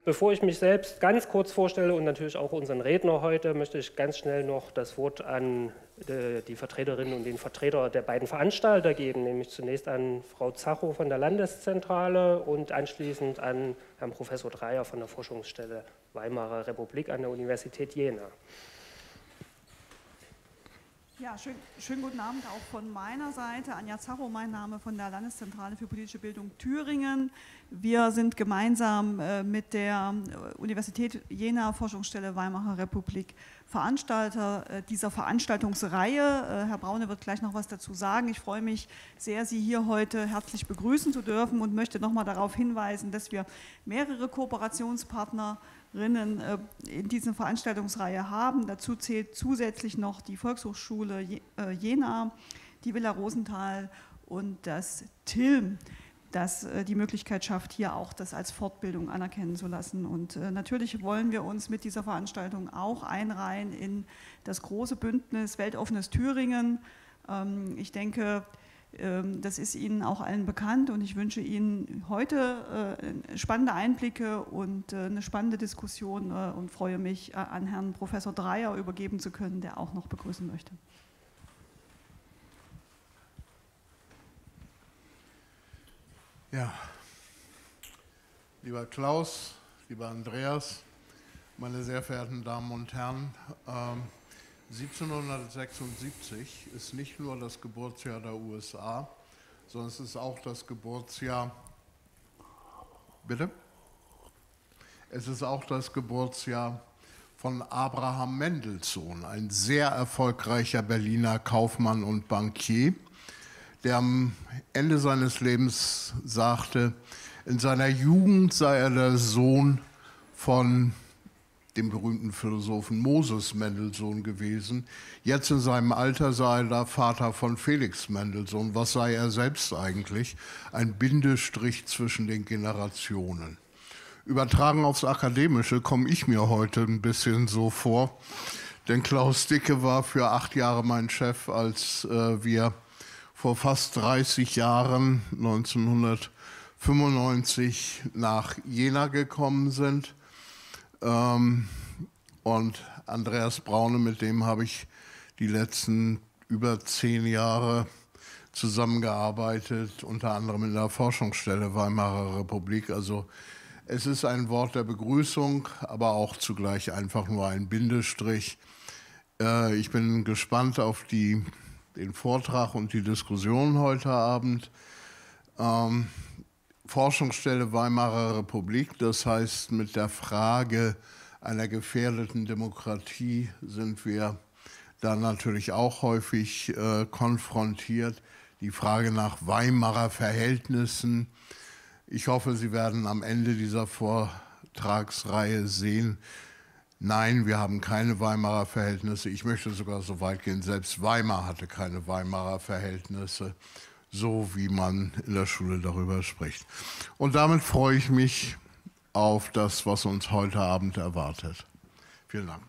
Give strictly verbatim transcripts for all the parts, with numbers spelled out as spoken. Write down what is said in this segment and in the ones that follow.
Bevor ich mich selbst ganz kurz vorstelle und natürlich auch unseren Redner heute, möchte ich ganz schnell noch das Wort an äh, die Vertreterinnen und den Vertreter der beiden Veranstalter geben, nämlich zunächst an Frau Zachow von der Landeszentrale und anschließend an Herrn Professor Dreyer von der Forschungsstelle Weimarer Republik an der Universität Jena. Ja, schön, schönen guten Abend auch von meiner Seite. Anja Zachow, mein Name, von der Landeszentrale für politische Bildung Thüringen. Wir sind gemeinsam äh, mit der Universität Jena Forschungsstelle Weimarer Republik Veranstalter äh, dieser Veranstaltungsreihe. Äh, Herr Braune wird gleich noch was dazu sagen. Ich freue mich sehr, Sie hier heute herzlich begrüßen zu dürfen und möchte noch mal darauf hinweisen, dass wir mehrere Kooperationspartner in dieser Veranstaltungsreihe haben. Dazu zählt zusätzlich noch die Volkshochschule Jena, die Villa Rosenthal und das T I L M, das die Möglichkeit schafft, hier auch das als Fortbildung anerkennen zu lassen. Und natürlich wollen wir uns mit dieser Veranstaltung auch einreihen in das große Bündnis Weltoffenes Thüringen. Ich denke, das ist Ihnen auch allen bekannt und ich wünsche Ihnen heute spannende Einblicke und eine spannende Diskussion und freue mich, an Herrn Professor Dreyer übergeben zu können, der auch noch begrüßen möchte. Ja, lieber Klaus, lieber Andreas, meine sehr verehrten Damen und Herren, ähm, siebzehnhundertsechsundsiebzig ist nicht nur das Geburtsjahr der U S A, sondern es ist auch das Geburtsjahr, bitte? Es ist auch das Geburtsjahr von Abraham Mendelssohn, ein sehr erfolgreicher Berliner Kaufmann und Bankier, der am Ende seines Lebens sagte, in seiner Jugend sei er der Sohn von dem berühmten Philosophen Moses Mendelssohn gewesen. Jetzt in seinem Alter sei er der Vater von Felix Mendelssohn. Was sei er selbst eigentlich? Ein Bindestrich zwischen den Generationen. Übertragen aufs Akademische komme ich mir heute ein bisschen so vor, denn Klaus Dicke war für acht Jahre mein Chef, als äh, wir vor fast dreißig Jahren, neunzehnhundertfünfundneunzig, nach Jena gekommen sind. Und Andreas Braune, mit dem habe ich die letzten über zehn Jahre zusammengearbeitet, unter anderem in der Forschungsstelle Weimarer Republik. Also es ist ein Wort der Begrüßung, aber auch zugleich einfach nur ein Bindestrich. Ich bin gespannt auf die, den Vortrag und die Diskussion heute Abend. Ähm, Forschungsstelle Weimarer Republik, das heißt, mit der Frage einer gefährdeten Demokratie sind wir da natürlich auch häufig äh, konfrontiert. Die Frage nach Weimarer Verhältnissen. Ich hoffe, Sie werden am Ende dieser Vortragsreihe sehen, nein, wir haben keine Weimarer Verhältnisse. Ich möchte sogar so weit gehen, selbst Weimar hatte keine Weimarer Verhältnisse, so wie man in der Schule darüber spricht. Und damit freue ich mich auf das, was uns heute Abend erwartet. Vielen Dank.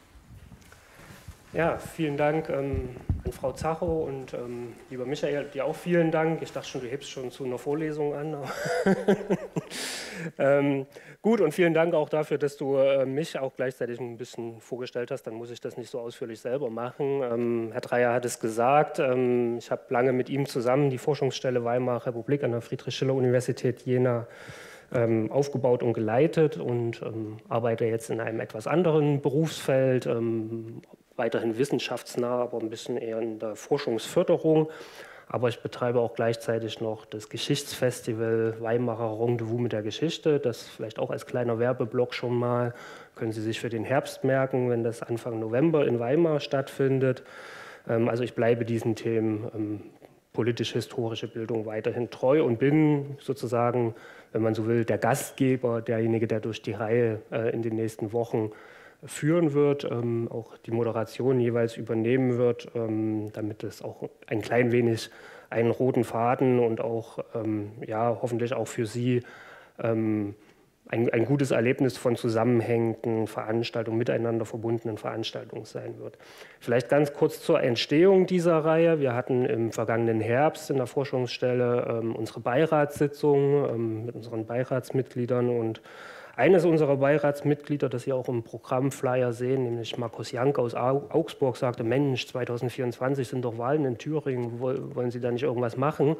Ja, vielen Dank ähm, an Frau Zachow und ähm, lieber Michael, dir auch vielen Dank. Ich dachte schon, du hebst schon zu einer Vorlesung an. ähm, gut, und vielen Dank auch dafür, dass du äh, mich auch gleichzeitig ein bisschen vorgestellt hast. Dann muss ich das nicht so ausführlich selber machen. Ähm, Herr Dreyer hat es gesagt, ähm, ich habe lange mit ihm zusammen die Forschungsstelle Weimarer Republik an der Friedrich-Schiller-Universität Jena ähm, aufgebaut und geleitet und ähm, arbeite jetzt in einem etwas anderen Berufsfeld, ähm, weiterhin wissenschaftsnah, aber ein bisschen eher in der Forschungsförderung. Aber ich betreibe auch gleichzeitig noch das Geschichtsfestival Weimarer Rendezvous mit der Geschichte. Das vielleicht auch als kleiner Werbeblock schon mal. Können Sie sich für den Herbst merken, wenn das Anfang November in Weimar stattfindet. Also ich bleibe diesen Themen politisch-historische Bildung weiterhin treu und bin sozusagen, wenn man so will, der Gastgeber, derjenige, der durch die Reihe in den nächsten Wochen führen wird, ähm, auch die Moderation jeweils übernehmen wird, ähm, damit es auch ein klein wenig einen roten Faden und auch, ähm, ja, hoffentlich auch für Sie ähm, ein, ein gutes Erlebnis von zusammenhängenden Veranstaltungen, miteinander verbundenen Veranstaltungen sein wird. Vielleicht ganz kurz zur Entstehung dieser Reihe. Wir hatten im vergangenen Herbst in der Forschungsstelle ähm, unsere Beiratssitzung ähm, mit unseren Beiratsmitgliedern und eines unserer Beiratsmitglieder, das Sie auch im Programmflyer sehen, nämlich Markus Jank aus Augsburg, sagte, Mensch, zweitausendvierundzwanzig sind doch Wahlen in Thüringen, wollen Sie da nicht irgendwas machen?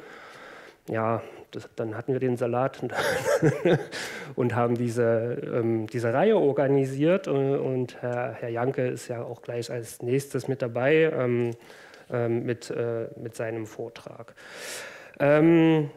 Ja, das, dann hatten wir den Salat und, und haben diese, ähm, diese Reihe organisiert. Und Herr, Herr Janke ist ja auch gleich als nächstes mit dabei ähm, ähm, mit, äh, mit seinem Vortrag. Ähm,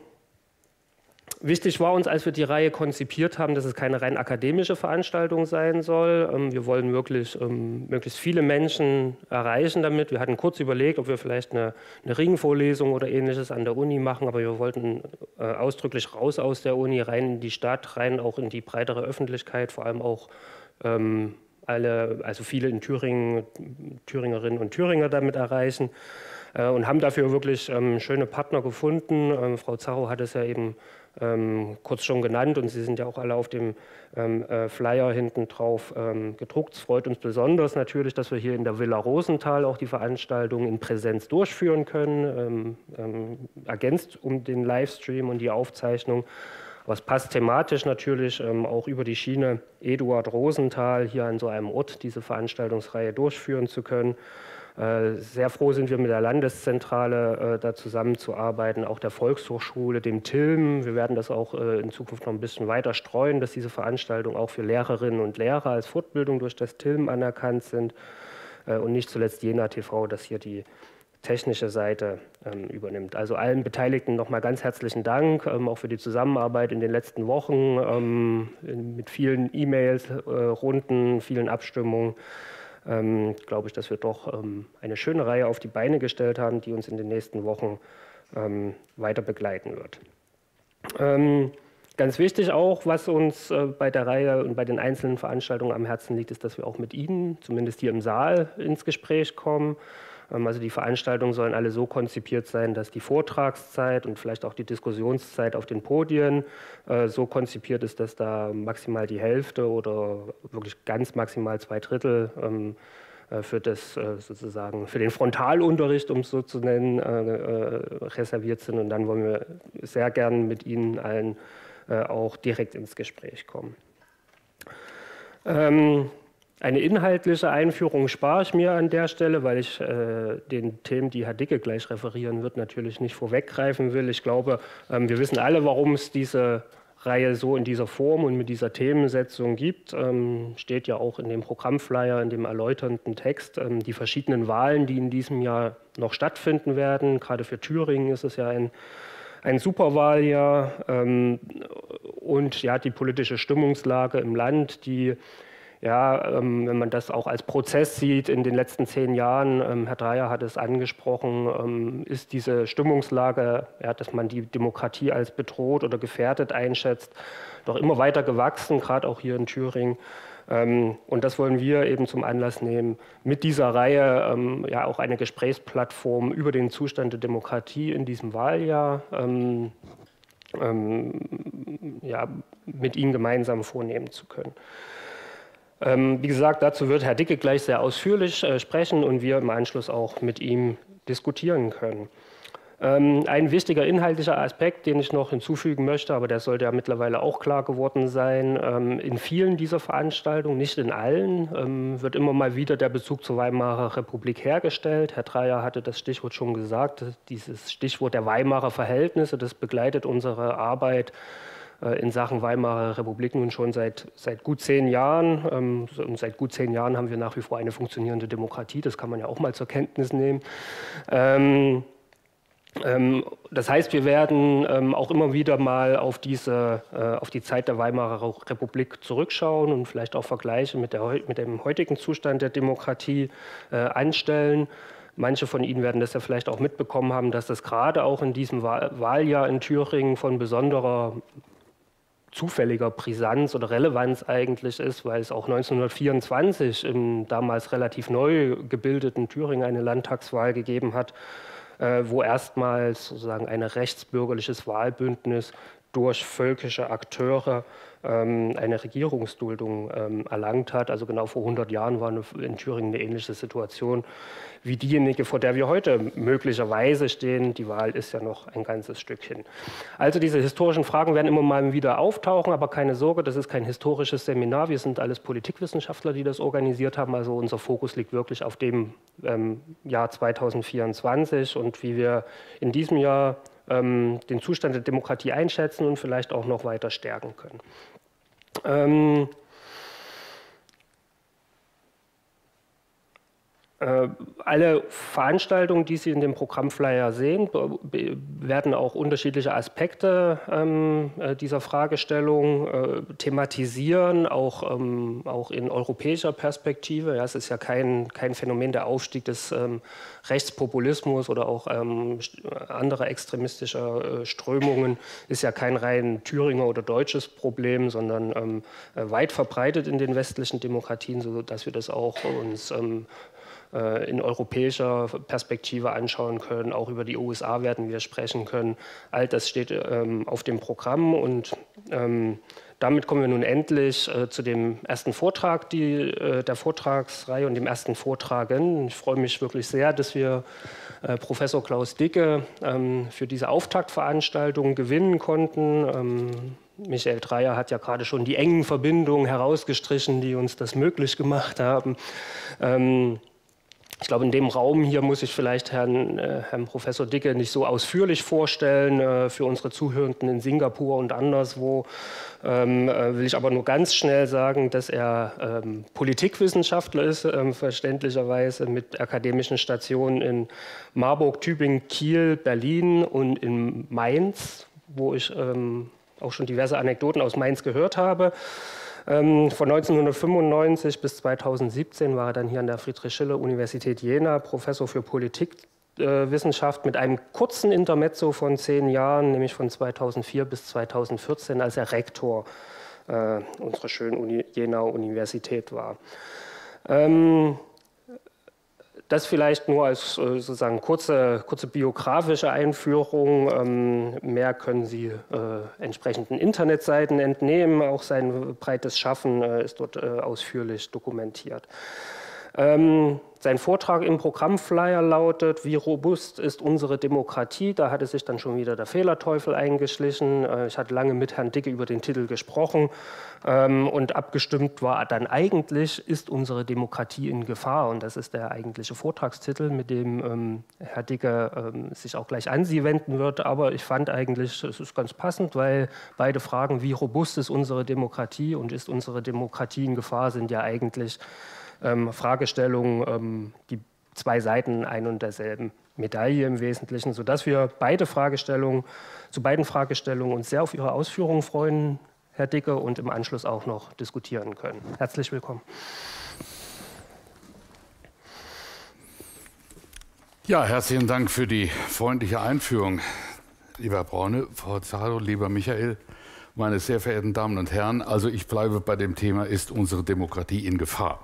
Wichtig war uns, als wir die Reihe konzipiert haben, dass es keine rein akademische Veranstaltung sein soll. Wir wollen wirklich ähm, möglichst viele Menschen erreichen damit. Wir hatten kurz überlegt, ob wir vielleicht eine, eine Ringvorlesung oder Ähnliches an der Uni machen, aber wir wollten äh, ausdrücklich raus aus der Uni, rein in die Stadt, rein auch in die breitere Öffentlichkeit, vor allem auch ähm, alle, also viele in Thüringen, Thüringerinnen und Thüringer damit erreichen. Äh, und haben dafür wirklich ähm, schöne Partner gefunden. Ähm, Frau Zacho hat es ja eben Ähm, kurz schon genannt und Sie sind ja auch alle auf dem ähm, äh, Flyer hinten drauf ähm, gedruckt. Es freut uns besonders natürlich, dass wir hier in der Villa Rosenthal auch die Veranstaltung in Präsenz durchführen können, ähm, ähm, ergänzt um den Livestream und die Aufzeichnung. Aber es passt thematisch natürlich ähm, auch über die Schiene Eduard Rosenthal hier an so einem Ort diese Veranstaltungsreihe durchführen zu können. Sehr froh sind wir mit der Landeszentrale, da zusammenzuarbeiten, auch der Volkshochschule, dem T I L M. Wir werden das auch in Zukunft noch ein bisschen weiter streuen, dass diese Veranstaltungen auch für Lehrerinnen und Lehrer als Fortbildung durch das T I L M anerkannt sind. Und nicht zuletzt Jena T V, das hier die technische Seite ähm, übernimmt. Also allen Beteiligten nochmal ganz herzlichen Dank, ähm, auch für die Zusammenarbeit in den letzten Wochen, ähm, mit vielen E-Mails, äh, Runden, vielen Abstimmungen. Ähm, glaube ich, dass wir doch ähm, eine schöne Reihe auf die Beine gestellt haben, die uns in den nächsten Wochen ähm, weiter begleiten wird. Ähm, ganz wichtig auch, was uns äh, bei der Reihe und bei den einzelnen Veranstaltungen am Herzen liegt, ist, dass wir auch mit Ihnen, zumindest hier im Saal, ins Gespräch kommen. Ähm, also die Veranstaltungen sollen alle so konzipiert sein, dass die Vortragszeit und vielleicht auch die Diskussionszeit auf den Podien äh, so konzipiert ist, dass da maximal die Hälfte oder wirklich ganz maximal zwei Drittel ähm, äh, für das äh, sozusagen für den Frontalunterricht, um es so zu nennen, äh, äh, reserviert sind. Und dann wollen wir sehr gern mit Ihnen allen äh, auch direkt ins Gespräch kommen. Ähm, Eine inhaltliche Einführung spare ich mir an der Stelle, weil ich äh, den Themen, die Herr Dicke gleich referieren wird, natürlich nicht vorweggreifen will. Ich glaube, ähm, wir wissen alle, warum es diese Reihe so in dieser Form und mit dieser Themensetzung gibt. Ähm, steht ja auch in dem Programmflyer, in dem erläuternden Text, ähm, die verschiedenen Wahlen, die in diesem Jahr noch stattfinden werden. Gerade für Thüringen ist es ja ein Ein Superwahljahr ähm, und ja, die politische Stimmungslage im Land, die, ja, ähm, wenn man das auch als Prozess sieht in den letzten zehn Jahren, ähm, Herr Dreyer hat es angesprochen, ähm, ist diese Stimmungslage, ja, dass man die Demokratie als bedroht oder gefährdet einschätzt, doch immer weiter gewachsen, gerade auch hier in Thüringen. Und das wollen wir eben zum Anlass nehmen, mit dieser Reihe ähm, ja auch eine Gesprächsplattform über den Zustand der Demokratie in diesem Wahljahr ähm, ähm, ja, mit Ihnen gemeinsam vornehmen zu können. Ähm, wie gesagt, dazu wird Herr Dicke gleich sehr ausführlich äh, sprechen und wir im Anschluss auch mit ihm diskutieren können. Ein wichtiger inhaltlicher Aspekt, den ich noch hinzufügen möchte, aber der sollte ja mittlerweile auch klar geworden sein, in vielen dieser Veranstaltungen, nicht in allen, wird immer mal wieder der Bezug zur Weimarer Republik hergestellt. Herr Dreyer hatte das Stichwort schon gesagt, dieses Stichwort der Weimarer Verhältnisse, das begleitet unsere Arbeit in Sachen Weimarer Republik nun schon seit, seit gut zehn Jahren. Und seit gut zehn Jahren haben wir nach wie vor eine funktionierende Demokratie, das kann man ja auch mal zur Kenntnis nehmen. Das heißt, wir werden ähm, auch immer wieder mal auf, diese, äh, auf die Zeit der Weimarer Republik zurückschauen und vielleicht auch Vergleiche mit, der, mit dem heutigen Zustand der Demokratie äh, anstellen. Manche von Ihnen werden das ja vielleicht auch mitbekommen haben, dass das gerade auch in diesem Wahl Wahljahr in Thüringen von besonderer zufälliger Brisanz oder Relevanz eigentlich ist, weil es auch neunzehnhundertvierundzwanzig im damals relativ neu gebildeten Thüringen eine Landtagswahl gegeben hat, wo erstmals sozusagen ein rechtsbürgerliches Wahlbündnis durch völkische Akteure ähm, eine Regierungsduldung ähm, erlangt hat. Also genau vor hundert Jahren war eine, in Thüringen eine ähnliche Situation wie diejenige, vor der wir heute möglicherweise stehen. Die Wahl ist ja noch ein ganzes Stück hin. Also diese historischen Fragen werden immer mal wieder auftauchen, aber keine Sorge, das ist kein historisches Seminar. Wir sind alles Politikwissenschaftler, die das organisiert haben. Also unser Fokus liegt wirklich auf dem ähm, Jahr zweitausendvierundzwanzig und wie wir in diesem Jahr ähm, den Zustand der Demokratie einschätzen und vielleicht auch noch weiter stärken können. Ähm, Alle Veranstaltungen, die Sie in dem Programmflyer sehen, werden auch unterschiedliche Aspekte ähm, dieser Fragestellung äh, thematisieren, auch, ähm, auch in europäischer Perspektive. Ja, es ist ja kein, kein Phänomen der Aufstieg des ähm, Rechtspopulismus oder auch ähm, anderer extremistischer äh, Strömungen, ist ja kein rein Thüringer oder deutsches Problem, sondern ähm, weit verbreitet in den westlichen Demokratien, sodass wir das auch uns ähm, in europäischer Perspektive anschauen können. Auch über die U S A werden wir sprechen können. All das steht ähm, auf dem Programm und ähm, damit kommen wir nun endlich äh, zu dem ersten Vortrag die, äh, der Vortragsreihe und dem ersten Vortragen. Ich freue mich wirklich sehr, dass wir äh, Professor Klaus Dicke ähm, für diese Auftaktveranstaltung gewinnen konnten. Ähm, Michael Dreyer hat ja gerade schon die engen Verbindungen herausgestrichen, die uns das möglich gemacht haben. Ähm, Ich glaube, in dem Raum hier muss ich vielleicht Herrn, äh, Herrn Professor Dicke nicht so ausführlich vorstellen. Äh, für unsere Zuhörenden in Singapur und anderswo ähm, äh, will ich aber nur ganz schnell sagen, dass er ähm, Politikwissenschaftler ist, ähm, verständlicherweise mit akademischen Stationen in Marburg, Tübingen, Kiel, Berlin und in Mainz, wo ich ähm, auch schon diverse Anekdoten aus Mainz gehört habe. Von neunzehnhundertfünfundneunzig bis zweitausendsiebzehn war er dann hier an der Friedrich-Schiller-Universität Jena Professor für Politikwissenschaft mit einem kurzen Intermezzo von zehn Jahren, nämlich von zweitausendvier bis zweitausendvierzehn, als er Rektor äh, unserer schönen Uni Jenaer Universität war. Ähm, Das vielleicht nur als sozusagen kurze, kurze biografische Einführung. Ähm, mehr können Sie äh, entsprechenden Internetseiten entnehmen. Auch sein breites Schaffen äh, ist dort äh, ausführlich dokumentiert. Ähm, sein Vortrag im Programmflyer lautet: Wie robust ist unsere Demokratie? Da hatte sich dann schon wieder der Fehlerteufel eingeschlichen. Äh, ich hatte lange mit Herrn Dicke über den Titel gesprochen ähm, und abgestimmt war dann eigentlich: Ist unsere Demokratie in Gefahr? Und das ist der eigentliche Vortragstitel, mit dem ähm, Herr Dicke ähm, sich auch gleich an Sie wenden wird. Aber ich fand eigentlich, es ist ganz passend, weil beide Fragen, wie robust ist unsere Demokratie und ist unsere Demokratie in Gefahr, sind ja eigentlich Ähm, Fragestellungen, ähm, die zwei Seiten ein und derselben Medaille im Wesentlichen, sodass wir beide Fragestellungen, zu beiden Fragestellungen uns sehr auf Ihre Ausführungen freuen, Herr Dicke, und im Anschluss auch noch diskutieren können. Herzlich willkommen. Ja, herzlichen Dank für die freundliche Einführung, lieber Herr Braune, Frau Zaro, lieber Michael, meine sehr verehrten Damen und Herren. Also ich bleibe bei dem Thema: Ist unsere Demokratie in Gefahr?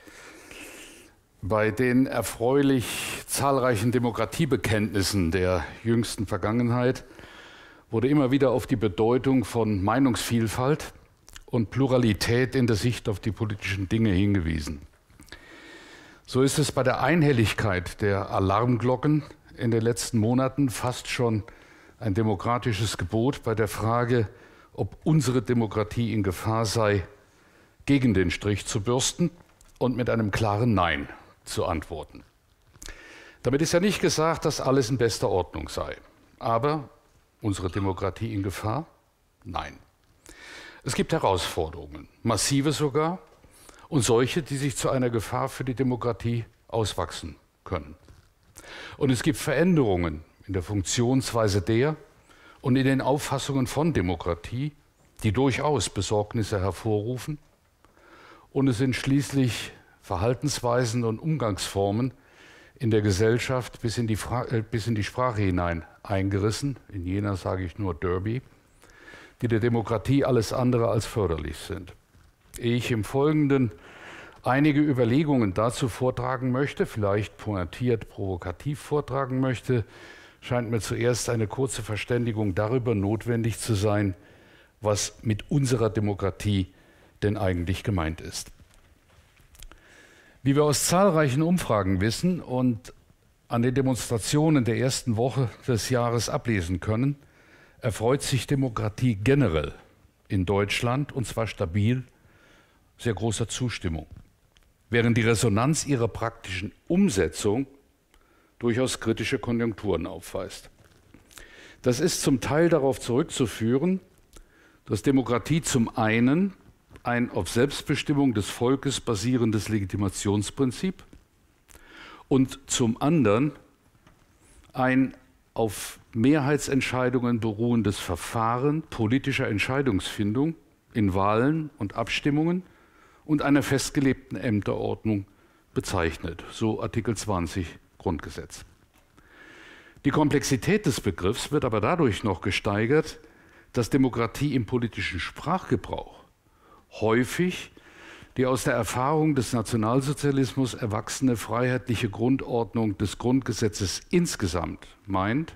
Bei den erfreulich zahlreichen Demokratiebekenntnissen der jüngsten Vergangenheit wurde immer wieder auf die Bedeutung von Meinungsvielfalt und Pluralität in der Sicht auf die politischen Dinge hingewiesen. So ist es bei der Einhelligkeit der Alarmglocken in den letzten Monaten fast schon ein demokratisches Gebot bei der Frage, ob unsere Demokratie in Gefahr sei, gegen den Strich zu bürsten und mit einem klaren Nein zu antworten. Damit ist ja nicht gesagt, dass alles in bester Ordnung sei. Aber unsere Demokratie in Gefahr? Nein. Es gibt Herausforderungen, massive sogar, und solche, die sich zu einer Gefahr für die Demokratie auswachsen können. Und es gibt Veränderungen in der Funktionsweise der und in den Auffassungen von Demokratie, die durchaus Besorgnisse hervorrufen. Und es sind schließlich Verhaltensweisen und Umgangsformen in der Gesellschaft bis in die, Fra äh, bis in die Sprache hinein eingerissen, in Jena sage ich nur Derby, die der Demokratie alles andere als förderlich sind. Ehe ich im Folgenden einige Überlegungen dazu vortragen möchte, vielleicht pointiert, provokativ vortragen möchte, scheint mir zuerst eine kurze Verständigung darüber notwendig zu sein, was mit unserer Demokratie denn eigentlich gemeint ist. Wie wir aus zahlreichen Umfragen wissen und an den Demonstrationen der ersten Woche des Jahres ablesen können, erfreut sich Demokratie generell in Deutschland, und zwar stabil, sehr großer Zustimmung, während die Resonanz ihrer praktischen Umsetzung durchaus kritische Konjunkturen aufweist. Das ist zum Teil darauf zurückzuführen, dass Demokratie zum einen ein auf Selbstbestimmung des Volkes basierendes Legitimationsprinzip und zum anderen ein auf Mehrheitsentscheidungen beruhendes Verfahren politischer Entscheidungsfindung in Wahlen und Abstimmungen und einer festgelegten Ämterordnung bezeichnet, so Artikel zwanzig Grundgesetz. Die Komplexität des Begriffs wird aber dadurch noch gesteigert, dass Demokratie im politischen Sprachgebrauch häufig die aus der Erfahrung des Nationalsozialismus erwachsene freiheitliche Grundordnung des Grundgesetzes insgesamt meint.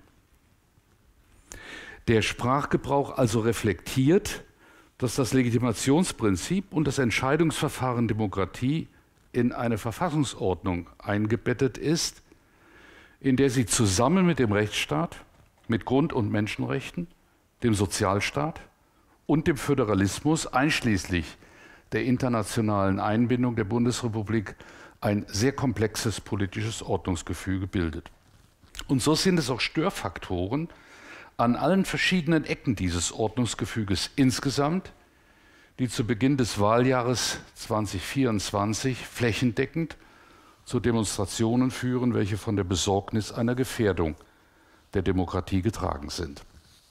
Der Sprachgebrauch also reflektiert, dass das Legitimationsprinzip und das Entscheidungsverfahren Demokratie in eine Verfassungsordnung eingebettet ist, in der sie zusammen mit dem Rechtsstaat, mit Grund- und Menschenrechten, dem Sozialstaat und dem Föderalismus einschließlich der internationalen Einbindung der Bundesrepublik ein sehr komplexes politisches Ordnungsgefüge bildet. Und so sind es auch Störfaktoren an allen verschiedenen Ecken dieses Ordnungsgefüges insgesamt, die zu Beginn des Wahljahres zweitausendvierundzwanzig flächendeckend zu Demonstrationen führen, welche von der Besorgnis einer Gefährdung der Demokratie getragen sind.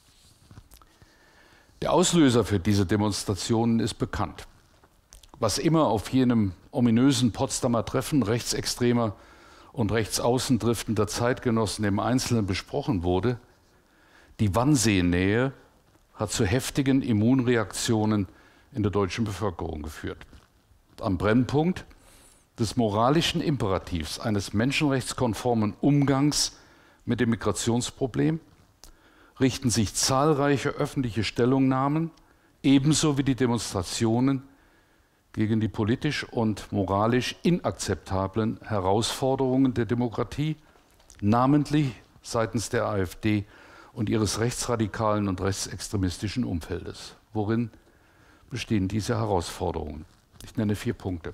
Der Auslöser für diese Demonstrationen ist bekannt. Was immer auf jenem ominösen Potsdamer Treffen rechtsextremer und rechtsaußen driftender Zeitgenossen im Einzelnen besprochen wurde, die Wannsee-Nähe hat zu heftigen Immunreaktionen in der deutschen Bevölkerung geführt. Am Brennpunkt des moralischen Imperativs eines menschenrechtskonformen Umgangs mit dem Migrationsproblem richten sich zahlreiche öffentliche Stellungnahmen, ebenso wie die Demonstrationen gegen die politisch und moralisch inakzeptablen Herausforderungen der Demokratie, namentlich seitens der AfD und ihres rechtsradikalen und rechtsextremistischen Umfeldes. Worin bestehen diese Herausforderungen? Ich nenne vier Punkte.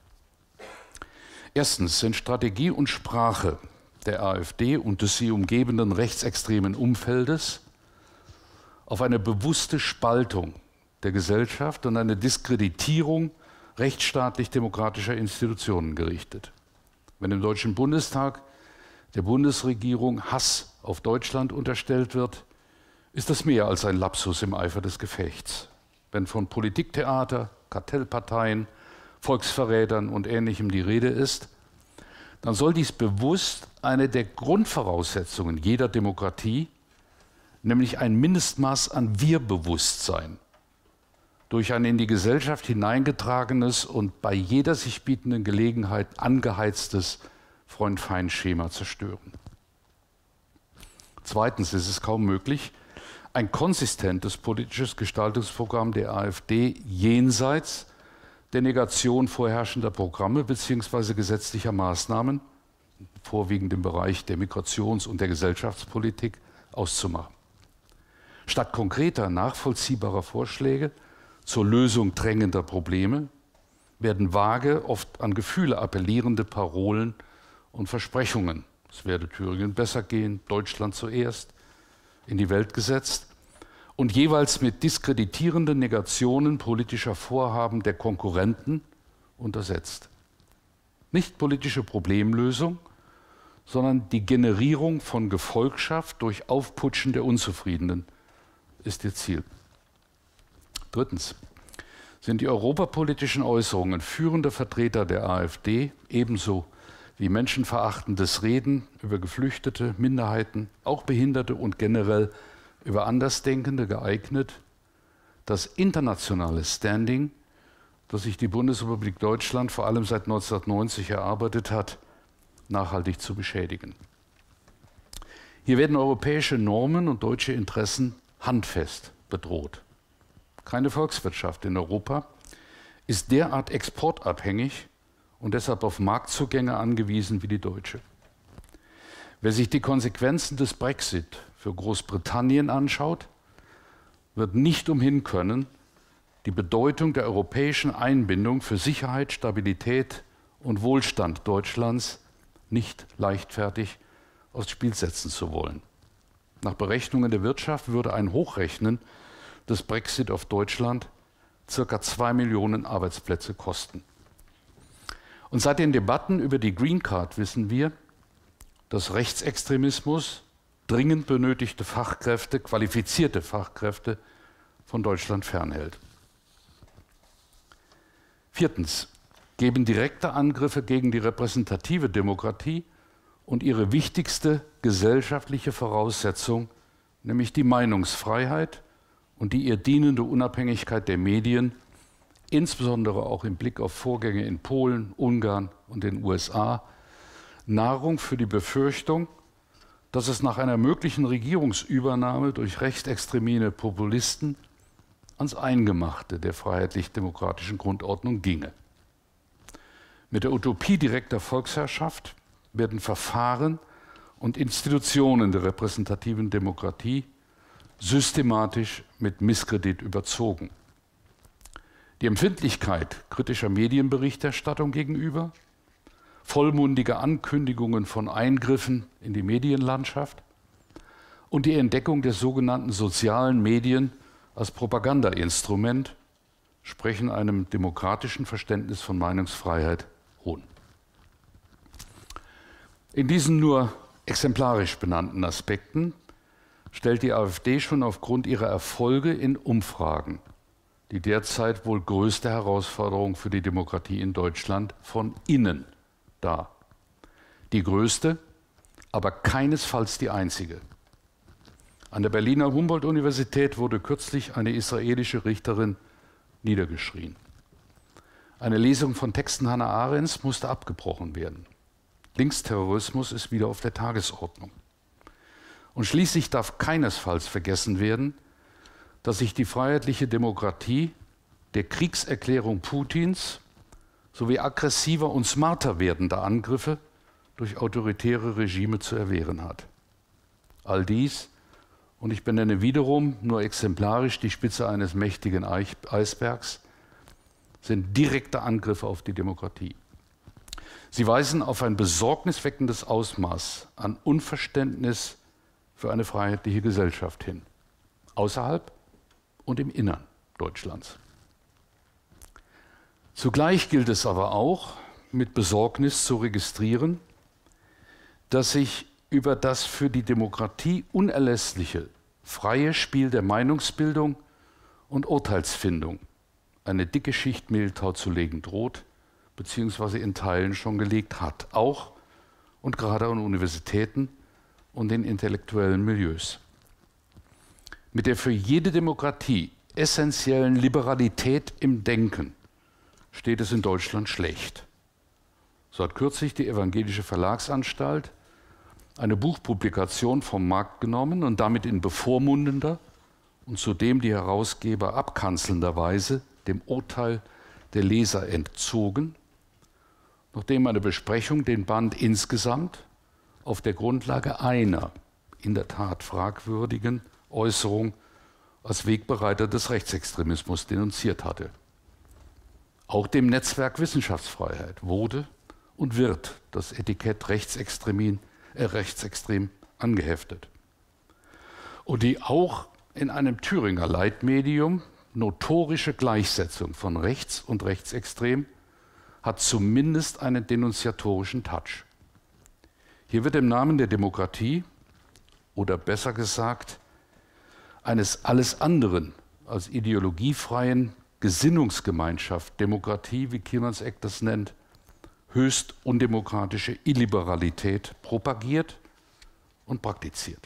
Erstens sind Strategie und Sprache der AfD und des sie umgebenden rechtsextremen Umfeldes auf eine bewusste Spaltung der Gesellschaft und eine Diskreditierung rechtsstaatlich-demokratischer Institutionen gerichtet. Wenn im Deutschen Bundestag der Bundesregierung Hass auf Deutschland unterstellt wird, ist das mehr als ein Lapsus im Eifer des Gefechts. Wenn von Politiktheater, Kartellparteien, Volksverrätern und Ähnlichem die Rede ist, dann soll dies bewusst eine der Grundvoraussetzungen jeder Demokratie, nämlich ein Mindestmaß an Wir-Bewusstsein, durch ein in die Gesellschaft hineingetragenes und bei jeder sich bietenden Gelegenheit angeheiztes Freund-Feind-Schema zerstören. Zweitens ist es kaum möglich, ein konsistentes politisches Gestaltungsprogramm der AfD jenseits der Negation vorherrschender Programme bzw. gesetzlicher Maßnahmen, vorwiegend im Bereich der Migrations- und der Gesellschaftspolitik, auszumachen. Statt konkreter, nachvollziehbarer Vorschläge zur Lösung drängender Probleme werden vage, oft an Gefühle appellierende Parolen und Versprechungen, es werde Thüringen besser gehen, Deutschland zuerst, in die Welt gesetzt und jeweils mit diskreditierenden Negationen politischer Vorhaben der Konkurrenten untersetzt. Nicht politische Problemlösung, sondern die Generierung von Gefolgschaft durch Aufputschen der Unzufriedenen ist ihr Ziel. Drittens sind die europapolitischen Äußerungen führender Vertreter der AfD ebenso wie menschenverachtendes Reden über Geflüchtete, Minderheiten, auch Behinderte und generell über Andersdenkende geeignet, das internationale Standing, das sich die Bundesrepublik Deutschland vor allem seit neunzehnhundertneunzig erarbeitet hat, nachhaltig zu beschädigen. Hier werden europäische Normen und deutsche Interessen handfest bedroht. Keine Volkswirtschaft in Europa ist derart exportabhängig und deshalb auf Marktzugänge angewiesen wie die deutsche. Wer sich die Konsequenzen des Brexit für Großbritannien anschaut, wird nicht umhin können, die Bedeutung der europäischen Einbindung für Sicherheit, Stabilität und Wohlstand Deutschlands nicht leichtfertig aufs Spiel setzen zu wollen. Nach Berechnungen der Wirtschaft würde ein Hochrechnen des Brexit auf Deutschland circa zwei Millionen Arbeitsplätze kosten. Und seit den Debatten über die Green Card wissen wir, dass Rechtsextremismus dringend benötigte Fachkräfte, qualifizierte Fachkräfte von Deutschland fernhält. Viertens geben direkte Angriffe gegen die repräsentative Demokratie und ihre wichtigste gesellschaftliche Voraussetzung, nämlich die Meinungsfreiheit und die ihr dienende Unabhängigkeit der Medien, insbesondere auch im Blick auf Vorgänge in Polen, Ungarn und den U S A, Nahrung für die Befürchtung, dass es nach einer möglichen Regierungsübernahme durch rechtsextreme Populisten ans Eingemachte der freiheitlich-demokratischen Grundordnung ginge. Mit der Utopie direkter Volksherrschaft werden Verfahren und Institutionen der repräsentativen Demokratie systematisch mit Misskredit überzogen. Die Empfindlichkeit kritischer Medienberichterstattung gegenüber, vollmundige Ankündigungen von Eingriffen in die Medienlandschaft und die Entdeckung der sogenannten sozialen Medien als Propagandainstrument sprechen einem demokratischen Verständnis von Meinungsfreiheit Hohn. In diesen nur exemplarisch benannten Aspekten stellt die AfD schon aufgrund ihrer Erfolge in Umfragen die derzeit wohl größte Herausforderung für die Demokratie in Deutschland von innen dar. Die größte, aber keinesfalls die einzige. An der Berliner Humboldt-Universität wurde kürzlich eine israelische Richterin niedergeschrien. Eine Lesung von Texten Hannah Arendts musste abgebrochen werden. Linksterrorismus ist wieder auf der Tagesordnung. Und schließlich darf keinesfalls vergessen werden, dass sich die freiheitliche Demokratie der Kriegserklärung Putins sowie aggressiver und smarter werdender Angriffe durch autoritäre Regime zu erwehren hat. All dies, und ich benenne wiederum nur exemplarisch die Spitze eines mächtigen Eisbergs, sind direkte Angriffe auf die Demokratie. Sie weisen auf ein besorgnisweckendes Ausmaß an Unverständnis für eine freiheitliche Gesellschaft hin, außerhalb und im Innern Deutschlands. Zugleich gilt es aber auch, mit Besorgnis zu registrieren, dass sich über das für die Demokratie unerlässliche freie Spiel der Meinungsbildung und Urteilsfindung eine dicke Schicht Mehltau zu legen droht, beziehungsweise in Teilen schon gelegt hat, auch und gerade an Universitäten und den intellektuellen Milieus. Mit der für jede Demokratie essentiellen Liberalität im Denken steht es in Deutschland schlecht. So hat kürzlich die Evangelische Verlagsanstalt eine Buchpublikation vom Markt genommen und damit in bevormundender und zudem die Herausgeber abkanzelnder Weise dem Urteil der Leser entzogen, nachdem eine Besprechung den Band insgesamt auf der Grundlage einer in der Tat fragwürdigen Äußerung als Wegbereiter des Rechtsextremismus denunziert hatte. Auch dem Netzwerk Wissenschaftsfreiheit wurde und wird das Etikett rechtsextrem, äh, rechtsextrem angeheftet. Und die auch in einem Thüringer Leitmedium notorische Gleichsetzung von rechts und rechtsextrem hat zumindest einen denunziatorischen Touch. Hier wird im Namen der Demokratie oder besser gesagt eines alles anderen als ideologiefreien Gesinnungsgemeinschaft Demokratie, wie Kielmanns-Eck das nennt, höchst undemokratische Illiberalität propagiert und praktiziert.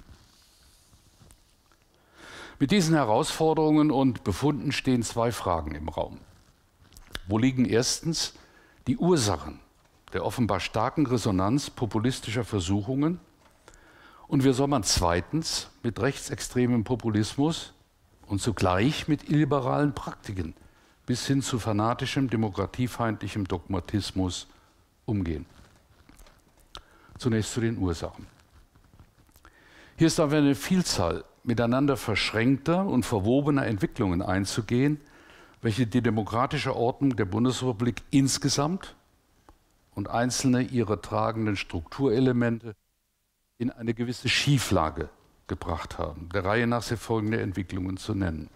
Mit diesen Herausforderungen und Befunden stehen zwei Fragen im Raum. Wo liegen erstens die Ursachen der offenbar starken Resonanz populistischer Versuchungen Und wie soll man zweitens mit rechtsextremem Populismus und zugleich mit illiberalen Praktiken bis hin zu fanatischem, demokratiefeindlichem Dogmatismus umgehen? Zunächst zu den Ursachen. Hier ist aber eine Vielzahl miteinander verschränkter und verwobener Entwicklungen einzugehen, welche die demokratische Ordnung der Bundesrepublik insgesamt und einzelne ihrer tragenden Strukturelemente in eine gewisse Schieflage gebracht haben. Der Reihe nach sind folgende Entwicklungen zu nennen.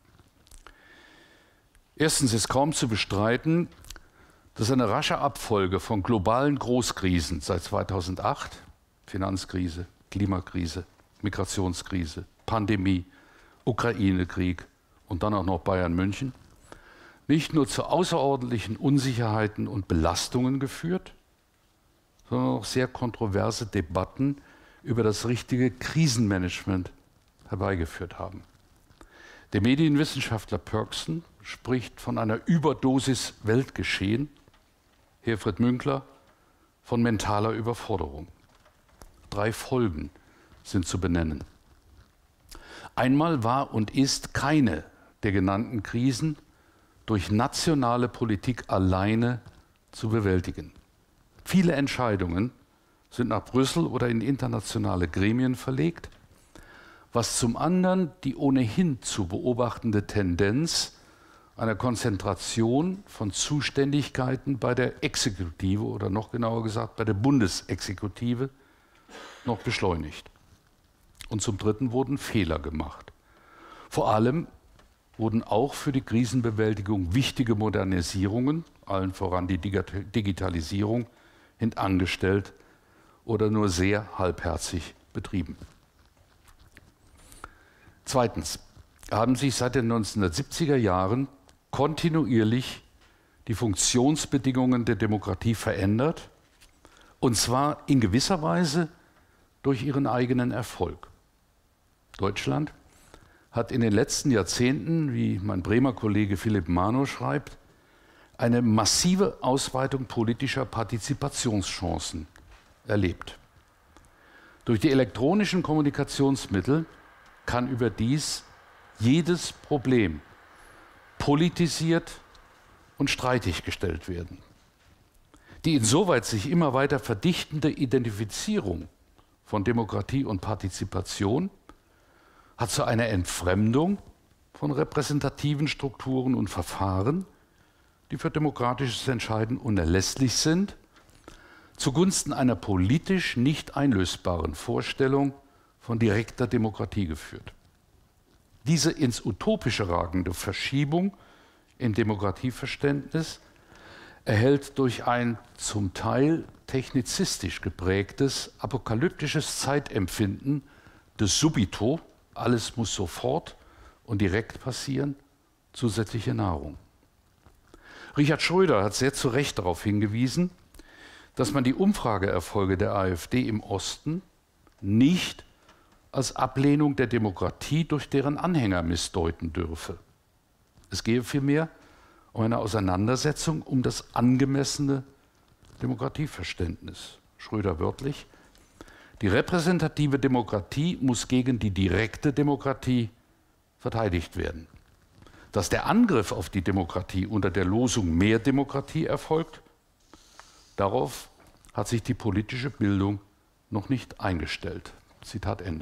Erstens ist kaum zu bestreiten, dass eine rasche Abfolge von globalen Großkrisen seit zweitausendacht, Finanzkrise, Klimakrise, Migrationskrise, Pandemie, Ukraine-Krieg und dann auch noch Bayern München, nicht nur zu außerordentlichen Unsicherheiten und Belastungen geführt, sondern auch sehr kontroverse Debatten über das richtige Krisenmanagement herbeigeführt haben. Der Medienwissenschaftler Pörksen spricht von einer Überdosis Weltgeschehen, Herfried Münkler von mentaler Überforderung. Drei Folgen sind zu benennen. Einmal war und ist keine der genannten Krisen durch nationale Politik alleine zu bewältigen. Viele Entscheidungen sind nach Brüssel oder in internationale Gremien verlegt, was zum anderen die ohnehin zu beobachtende Tendenz einer Konzentration von Zuständigkeiten bei der Exekutive oder noch genauer gesagt bei der Bundesexekutive noch beschleunigt. Und zum Dritten wurden Fehler gemacht. Vor allem wurden auch für die Krisenbewältigung wichtige Modernisierungen, allen voran die Digitalisierung, hintangestellt oder nur sehr halbherzig betrieben. Zweitens haben sich seit den neunzehnhundertsiebziger Jahren kontinuierlich die Funktionsbedingungen der Demokratie verändert, und zwar in gewisser Weise durch ihren eigenen Erfolg. Deutschland hat in den letzten Jahrzehnten, wie mein Bremer Kollege Philipp Mano schreibt, eine massive Ausweitung politischer Partizipationschancen erlebt. Durch die elektronischen Kommunikationsmittel kann überdies jedes Problem politisiert und streitig gestellt werden. Die insoweit sich immer weiter verdichtende Identifizierung von Demokratie und Partizipation hat zu einer Entfremdung von repräsentativen Strukturen und Verfahren, die für demokratisches Entscheiden unerlässlich sind, zugunsten einer politisch nicht einlösbaren Vorstellung von direkter Demokratie geführt. Diese ins Utopische ragende Verschiebung im Demokratieverständnis erhält durch ein zum Teil technizistisch geprägtes, apokalyptisches Zeitempfinden des Subito, alles muss sofort und direkt passieren, zusätzliche Nahrung. Richard Schröder hat sehr zu Recht darauf hingewiesen, dass man die Umfrageerfolge der AfD im Osten nicht als Ablehnung der Demokratie durch deren Anhänger missdeuten dürfe. Es gehe vielmehr um eine Auseinandersetzung um das angemessene Demokratieverständnis. Schröder wörtlich: Die repräsentative Demokratie muss gegen die direkte Demokratie verteidigt werden. Dass der Angriff auf die Demokratie unter der Losung mehr Demokratie erfolgt, darauf hat sich die politische Bildung noch nicht eingestellt. Zitat Ende.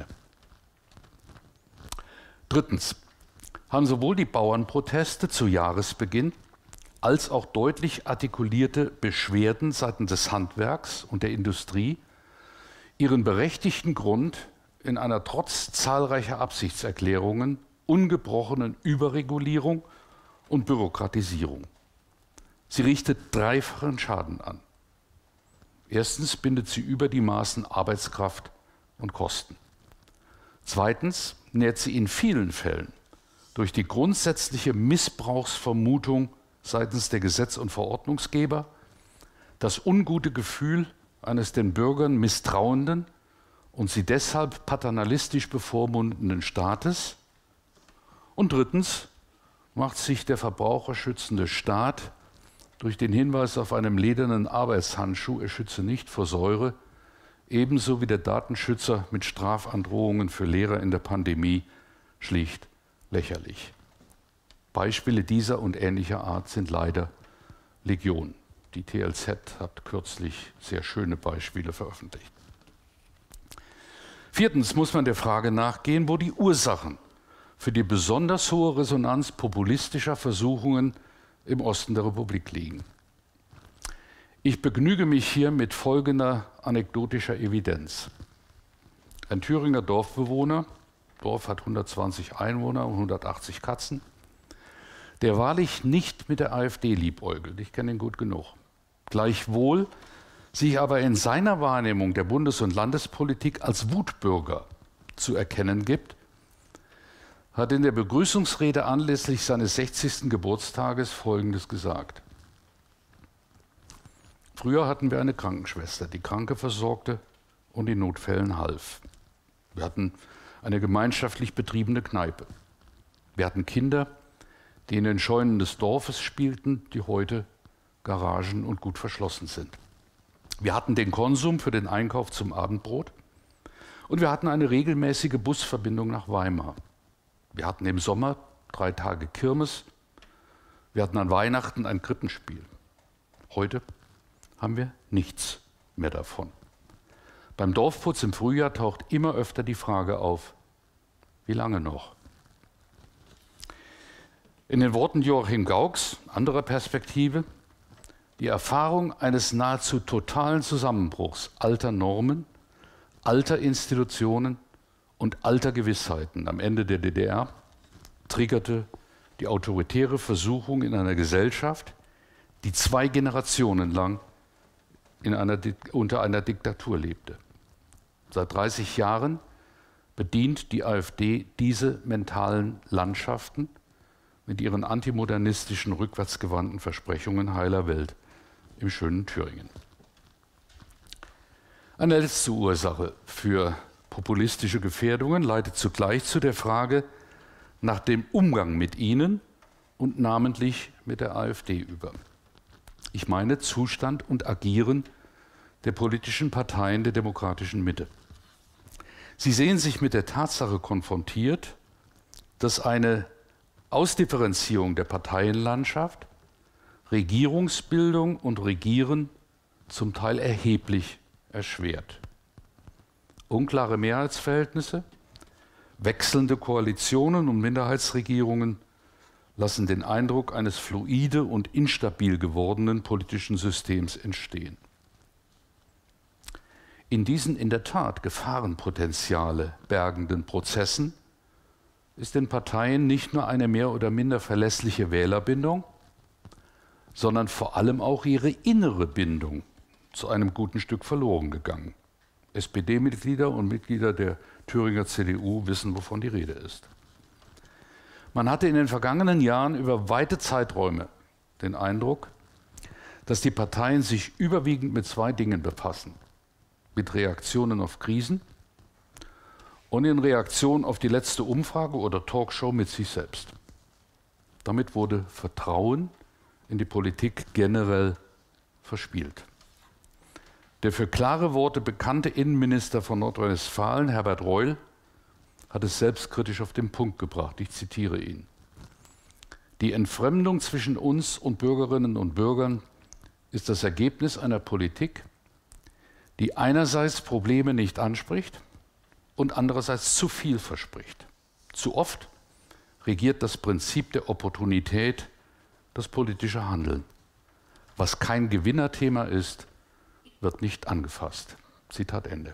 Drittens haben sowohl die Bauernproteste zu Jahresbeginn als auch deutlich artikulierte Beschwerden seitens des Handwerks und der Industrie ihren berechtigten Grund in einer trotz zahlreicher Absichtserklärungen ungebrochenen Überregulierung und Bürokratisierung. Sie richtet dreifachen Schaden an. Erstens bindet sie über die Maßen Arbeitskraft und Kosten. Zweitens nährt sie in vielen Fällen durch die grundsätzliche Missbrauchsvermutung seitens der Gesetz- und Verordnungsgeber das ungute Gefühl eines den Bürgern misstrauenden und sie deshalb paternalistisch bevormundenden Staates. Und drittens macht sich der verbraucherschützende Staat durch den Hinweis auf einem ledernen Arbeitshandschuh, er schütze nicht vor Säure, ebenso wie der Datenschützer mit Strafandrohungen für Lehrer in der Pandemie, schlicht lächerlich. Beispiele dieser und ähnlicher Art sind leider Legion. Die T L Z hat kürzlich sehr schöne Beispiele veröffentlicht. Viertens muss man der Frage nachgehen, wo die Ursachen für die besonders hohe Resonanz populistischer Versuchungen im Osten der Republik liegen. Ich begnüge mich hier mit folgender anekdotischer Evidenz. Ein Thüringer Dorfbewohner, Dorf hat hundertzwanzig Einwohner und hundertachtzig Katzen, der wahrlich nicht mit der AfD liebäugelt, ich kenne ihn gut genug, gleichwohl sich aber in seiner Wahrnehmung der Bundes- und Landespolitik als Wutbürger zu erkennen gibt, hat in der Begrüßungsrede anlässlich seines sechzigsten Geburtstages Folgendes gesagt. Früher hatten wir eine Krankenschwester, die Kranke versorgte und in Notfällen half. Wir hatten eine gemeinschaftlich betriebene Kneipe. Wir hatten Kinder, die in den Scheunen des Dorfes spielten, die heute Garagen und gut verschlossen sind. Wir hatten den Konsum für den Einkauf zum Abendbrot und wir hatten eine regelmäßige Busverbindung nach Weimar. Wir hatten im Sommer drei Tage Kirmes, wir hatten an Weihnachten ein Krippenspiel. Heute haben wir nichts mehr davon. Beim Dorfputz im Frühjahr taucht immer öfter die Frage auf, wie lange noch? In den Worten Joachim Gaucks, anderer Perspektive, die Erfahrung eines nahezu totalen Zusammenbruchs alter Normen, alter Institutionen und alter Gewissheiten am Ende der D D R triggerte die autoritäre Versuchung in einer Gesellschaft, die zwei Generationen lang in einer, unter einer Diktatur lebte. Seit dreißig Jahren bedient die AfD diese mentalen Landschaften mit ihren antimodernistischen, rückwärtsgewandten Versprechungen heiler Welt im schönen Thüringen. Eine letzte Ursache für populistische Gefährdungen leitet zugleich zu der Frage nach dem Umgang mit ihnen und namentlich mit der AfD über. Ich meine Zustand und Agieren der politischen Parteien der demokratischen Mitte. Sie sehen sich mit der Tatsache konfrontiert, dass eine Ausdifferenzierung der Parteienlandschaft Regierungsbildung und Regieren zum Teil erheblich erschwert. Unklare Mehrheitsverhältnisse, wechselnde Koalitionen und Minderheitsregierungen lassen den Eindruck eines fluide und instabil gewordenen politischen Systems entstehen. In diesen in der Tat Gefahrenpotenziale bergenden Prozessen ist den Parteien nicht nur eine mehr oder minder verlässliche Wählerbindung, sondern vor allem auch ihre innere Bindung zu einem guten Stück verloren gegangen. S P D-Mitglieder und Mitglieder der Thüringer C D U wissen, wovon die Rede ist. Man hatte in den vergangenen Jahren über weite Zeiträume den Eindruck, dass die Parteien sich überwiegend mit zwei Dingen befassen: mit Reaktionen auf Krisen und in Reaktion auf die letzte Umfrage oder Talkshow mit sich selbst. Damit wurde Vertrauen in die Politik generell verspielt. Der für klare Worte bekannte Innenminister von Nordrhein-Westfalen, Herbert Reul, hat es selbstkritisch auf den Punkt gebracht. Ich zitiere ihn. Die Entfremdung zwischen uns und Bürgerinnen und Bürgern ist das Ergebnis einer Politik, die einerseits Probleme nicht anspricht und andererseits zu viel verspricht. Zu oft regiert das Prinzip der Opportunität das politische Handeln. Was kein Gewinnerthema ist, wird nicht angefasst. Zitat Ende.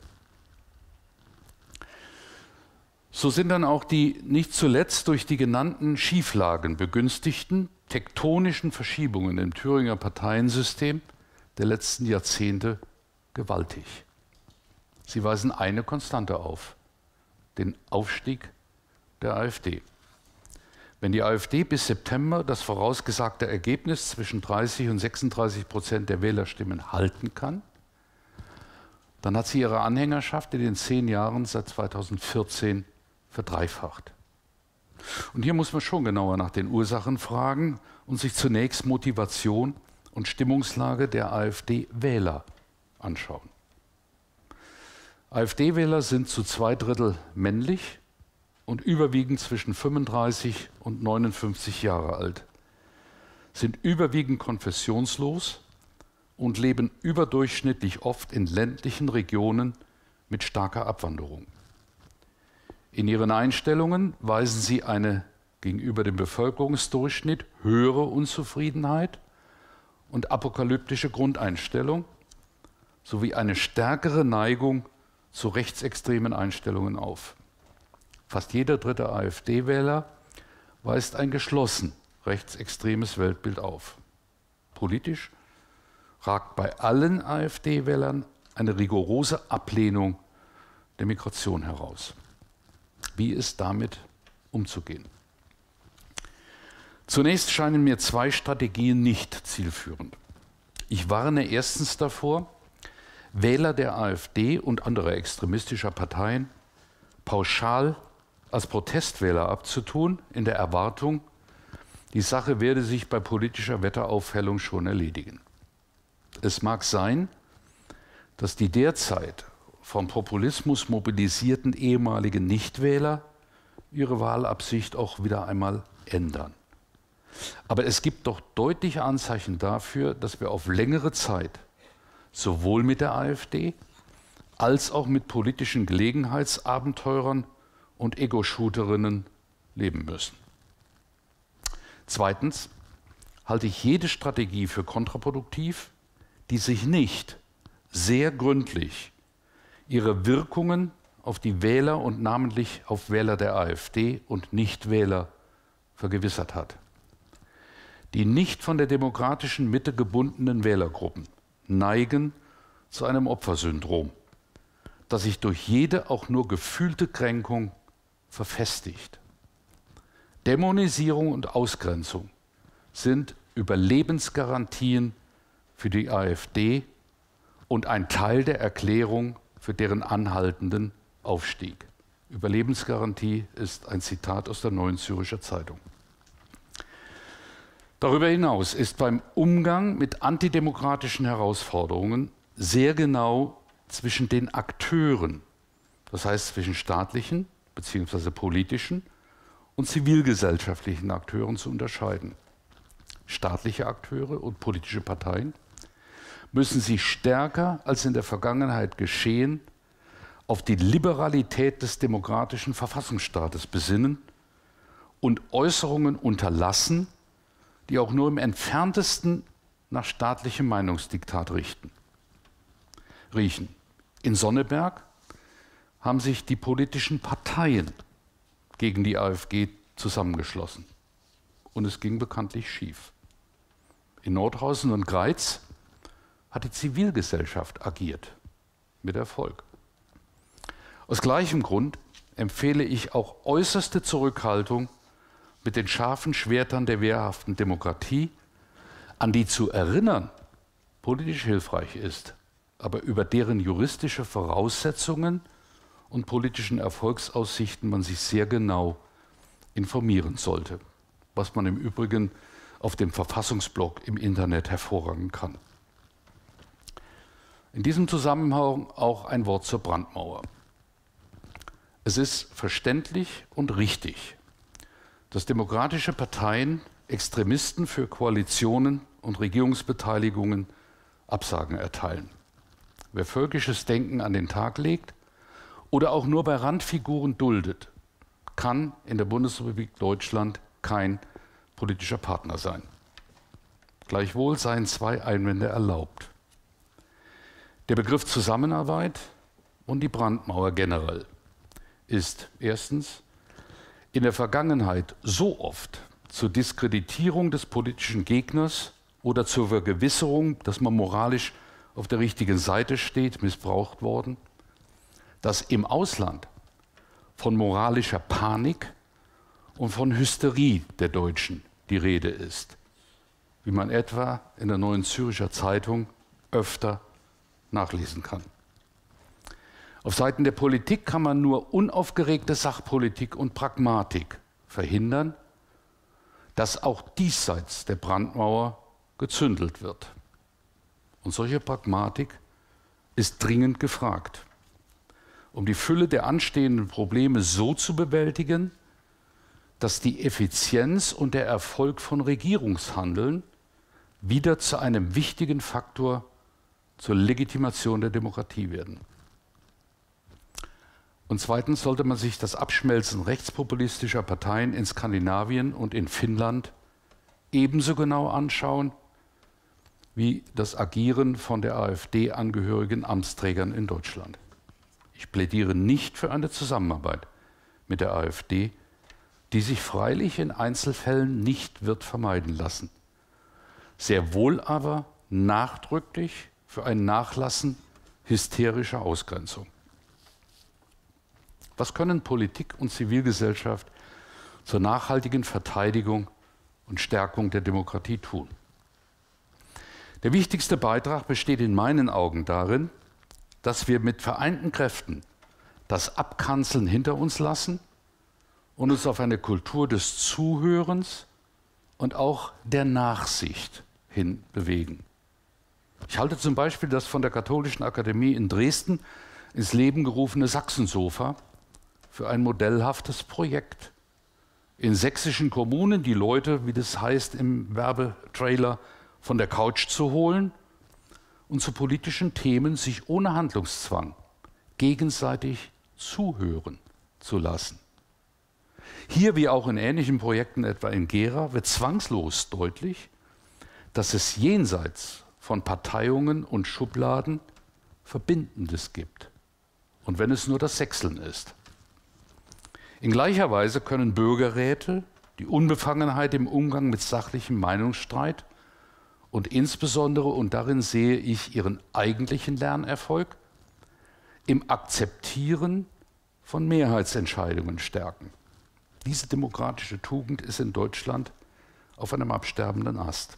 So sind dann auch die nicht zuletzt durch die genannten Schieflagen begünstigten tektonischen Verschiebungen im Thüringer Parteiensystem der letzten Jahrzehnte gewaltig. Sie weisen eine Konstante auf: den Aufstieg der AfD. Wenn die AfD bis September das vorausgesagte Ergebnis zwischen dreißig und sechsunddreißig Prozent der Wählerstimmen halten kann, dann hat sie ihre Anhängerschaft in den zehn Jahren seit zweitausendvierzehn verdreifacht. Und hier muss man schon genauer nach den Ursachen fragen und sich zunächst Motivation und Stimmungslage der AfD-Wähler anschauen. AfD-Wähler sind zu zwei Drittel männlich und überwiegend zwischen fünfunddreißig und neunundfünfzig Jahre alt, sind überwiegend konfessionslos und leben überdurchschnittlich oft in ländlichen Regionen mit starker Abwanderung. In ihren Einstellungen weisen sie eine gegenüber dem Bevölkerungsdurchschnitt höhere Unzufriedenheit und apokalyptische Grundeinstellung sowie eine stärkere Neigung zu rechtsextremen Einstellungen auf. Fast jeder dritte AfD-Wähler weist ein geschlossen rechtsextremes Weltbild auf. Politisch ragt bei allen AfD-Wählern eine rigorose Ablehnung der Migration heraus. Wie ist damit umzugehen? Zunächst scheinen mir zwei Strategien nicht zielführend. Ich warne erstens davor, Wähler der AfD und anderer extremistischer Parteien pauschal als Protestwähler abzutun, in der Erwartung, die Sache werde sich bei politischer Wetteraufhellung schon erledigen. Es mag sein, dass die derzeit vom Populismus mobilisierten ehemaligen Nichtwähler ihre Wahlabsicht auch wieder einmal ändern. Aber es gibt doch deutliche Anzeichen dafür, dass wir auf längere Zeit sowohl mit der AfD als auch mit politischen Gelegenheitsabenteurern und Ego-Shooterinnen leben müssen. Zweitens halte ich jede Strategie für kontraproduktiv, die sich nicht sehr gründlich ihre Wirkungen auf die Wähler und namentlich auf Wähler der AfD und Nichtwähler vergewissert hat. Die nicht von der demokratischen Mitte gebundenen Wählergruppen neigen zu einem Opfersyndrom, das sich durch jede auch nur gefühlte Kränkung verfestigt. Dämonisierung und Ausgrenzung sind Überlebensgarantien für die AfD und ein Teil der Erklärung für deren anhaltenden Aufstieg. Überlebensgarantie ist ein Zitat aus der Neuen Zürcher Zeitung. Darüber hinaus ist beim Umgang mit antidemokratischen Herausforderungen sehr genau zwischen den Akteuren, das heißt zwischen staatlichen bzw. politischen und zivilgesellschaftlichen Akteuren zu unterscheiden. Staatliche Akteure und politische Parteien müssen sich stärker als in der Vergangenheit geschehen auf die Liberalität des demokratischen Verfassungsstaates besinnen und Äußerungen unterlassen, die auch nur im entferntesten nach staatlichem Meinungsdiktat richten. riechen. In Sonneberg haben sich die politischen Parteien gegen die AfG zusammengeschlossen. Und es ging bekanntlich schief. In Nordhausen und Greiz hat die Zivilgesellschaft agiert, mit Erfolg. Aus gleichem Grund empfehle ich auch äußerste Zurückhaltung mit den scharfen Schwertern der wehrhaften Demokratie, an die zu erinnern politisch hilfreich ist, aber über deren juristische Voraussetzungen und politischen Erfolgsaussichten man sich sehr genau informieren sollte, was man im Übrigen auf dem Verfassungsblog im Internet hervorragen kann. In diesem Zusammenhang auch ein Wort zur Brandmauer. Es ist verständlich und richtig, dass demokratische Parteien Extremisten für Koalitionen und Regierungsbeteiligungen Absagen erteilen. Wer völkisches Denken an den Tag legt oder auch nur bei Randfiguren duldet, kann in der Bundesrepublik Deutschland kein politischer Partner sein. Gleichwohl seien zwei Einwände erlaubt. Der Begriff Zusammenarbeit und die Brandmauer generell ist erstens in der Vergangenheit so oft zur Diskreditierung des politischen Gegners oder zur Vergewisserung, dass man moralisch auf der richtigen Seite steht, missbraucht worden, dass im Ausland von moralischer Panik und von Hysterie der Deutschen die Rede ist, wie man etwa in der Neuen Zürcher Zeitung öfter nachlesen kann. Auf Seiten der Politik kann man nur unaufgeregte Sachpolitik und Pragmatik verhindern, dass auch diesseits der Brandmauer gezündelt wird. Und solche Pragmatik ist dringend gefragt. um die Fülle der anstehenden Probleme so zu bewältigen, dass die Effizienz und der Erfolg von Regierungshandeln wieder zu einem wichtigen Faktor zur Legitimation der Demokratie werden. Und zweitens sollte man sich das Abschmelzen rechtspopulistischer Parteien in Skandinavien und in Finnland ebenso genau anschauen wie das Agieren von der AfD angehörigen Amtsträgern in Deutschland. Ich plädiere nicht für eine Zusammenarbeit mit der AfD, die sich freilich in Einzelfällen nicht wird vermeiden lassen. Sehr wohl aber nachdrücklich für ein Nachlassen hysterischer Ausgrenzung. Was können Politik und Zivilgesellschaft zur nachhaltigen Verteidigung und Stärkung der Demokratie tun? Der wichtigste Beitrag besteht in meinen Augen darin, dass wir mit vereinten Kräften das Abkanzeln hinter uns lassen und uns auf eine Kultur des Zuhörens und auch der Nachsicht hin bewegen. Ich halte zum Beispiel das von der Katholischen Akademie in Dresden ins Leben gerufene Sachsensofa für ein modellhaftes Projekt. In sächsischen Kommunen die Leute, wie das heißt im Werbetrailer, von der Couch zu holen und zu politischen Themen sich ohne Handlungszwang gegenseitig zuhören zu lassen. Hier, wie auch in ähnlichen Projekten etwa in Gera, wird zwangslos deutlich, dass es jenseits von Parteiungen und Schubladen Verbindendes gibt. Und wenn es nur das Sächseln ist. In gleicher Weise können Bürgerräte die Unbefangenheit im Umgang mit sachlichem Meinungsstreit und insbesondere, und darin sehe ich ihren eigentlichen Lernerfolg, im Akzeptieren von Mehrheitsentscheidungen stärken. Diese demokratische Tugend ist in Deutschland auf einem absterbenden Ast.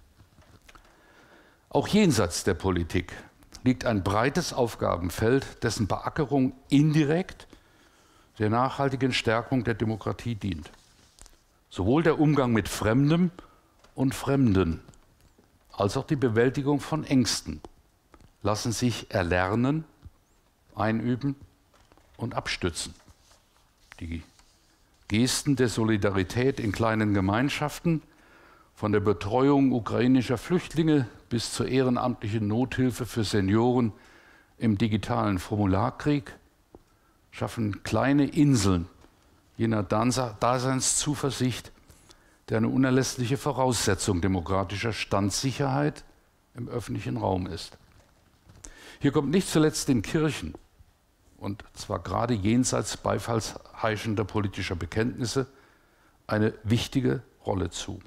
Auch jenseits der Politik liegt ein breites Aufgabenfeld, dessen Beackerung indirekt der nachhaltigen Stärkung der Demokratie dient. Sowohl der Umgang mit Fremdem und Fremden als auch die Bewältigung von Ängsten lassen sich erlernen, einüben und abstützen. Die Gesten der Solidarität in kleinen Gemeinschaften, von der Betreuung ukrainischer Flüchtlinge bis zur ehrenamtlichen Nothilfe für Senioren im digitalen Formularkrieg, schaffen kleine Inseln jener Daseinszuversicht, der eine unerlässliche Voraussetzung demokratischer Standsicherheit im öffentlichen Raum ist. Hier kommt nicht zuletzt den Kirchen, und zwar gerade jenseits beifallsheischender politischer Bekenntnisse, eine wichtige Rolle zu.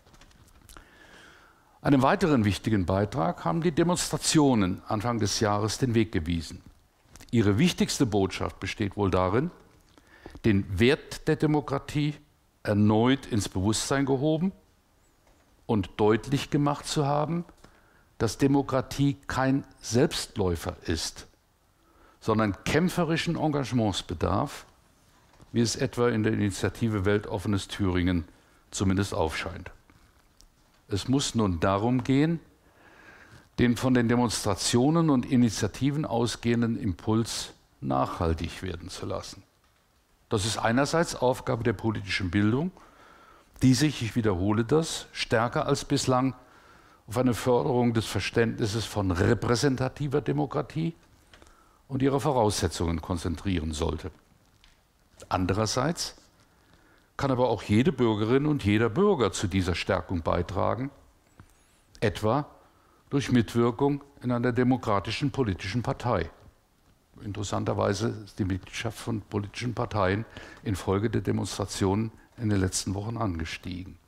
Einen weiteren wichtigen Beitrag haben die Demonstrationen Anfang des Jahres den Weg gewiesen. Ihre wichtigste Botschaft besteht wohl darin, den Wert der Demokratie erneut ins Bewusstsein gehoben und deutlich gemacht zu haben, dass Demokratie kein Selbstläufer ist, sondern kämpferischen Engagements bedarf, wie es etwa in der Initiative Weltoffenes Thüringen zumindest aufscheint. Es muss nun darum gehen, den von den Demonstrationen und Initiativen ausgehenden Impuls nachhaltig werden zu lassen. Das ist einerseits Aufgabe der politischen Bildung, die sich, ich wiederhole das, stärker als bislang auf eine Förderung des Verständnisses von repräsentativer Demokratie und ihrer Voraussetzungen konzentrieren sollte. Andererseits kann aber auch jede Bürgerin und jeder Bürger zu dieser Stärkung beitragen, etwa durch Mitwirkung in einer demokratischen politischen Partei. Interessanterweise ist die Mitgliedschaft von politischen Parteien infolge der Demonstrationen in den letzten Wochen angestiegen.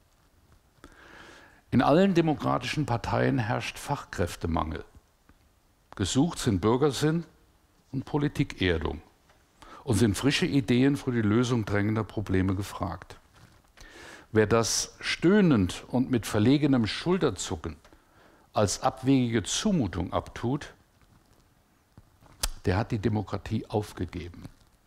In allen demokratischen Parteien herrscht Fachkräftemangel. Gesucht sind Bürgersinn und Politikerdung und sind frische Ideen für die Lösung drängender Probleme gefragt. Wer das stöhnend und mit verlegenem Schulterzucken als abwegige Zumutung abtut, der hat die Demokratie aufgegeben.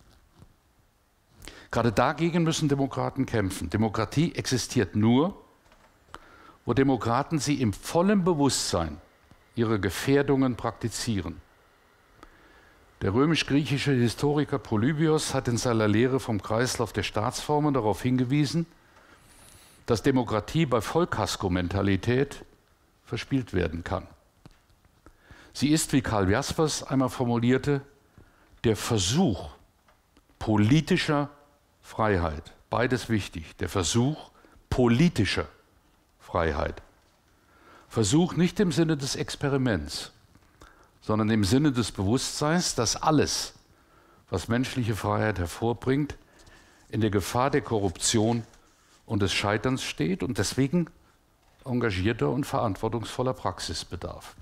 Gerade dagegen müssen Demokraten kämpfen. Demokratie existiert nur, wo Demokraten sie im vollen Bewusstsein ihrer Gefährdungen praktizieren. Der römisch-griechische Historiker Polybios hat in seiner Lehre vom Kreislauf der Staatsformen darauf hingewiesen, dass Demokratie bei Vollkasko-Mentalität verspielt werden kann. Sie ist, wie Karl Jaspers einmal formulierte, der Versuch politischer Freiheit. Beides wichtig. Der Versuch politischer Freiheit. Versuch nicht im Sinne des Experiments, sondern im Sinne des Bewusstseins, dass alles, was menschliche Freiheit hervorbringt, in der Gefahr der Korruption und des Scheiterns steht und deswegen engagierter und verantwortungsvoller Praxis bedarf.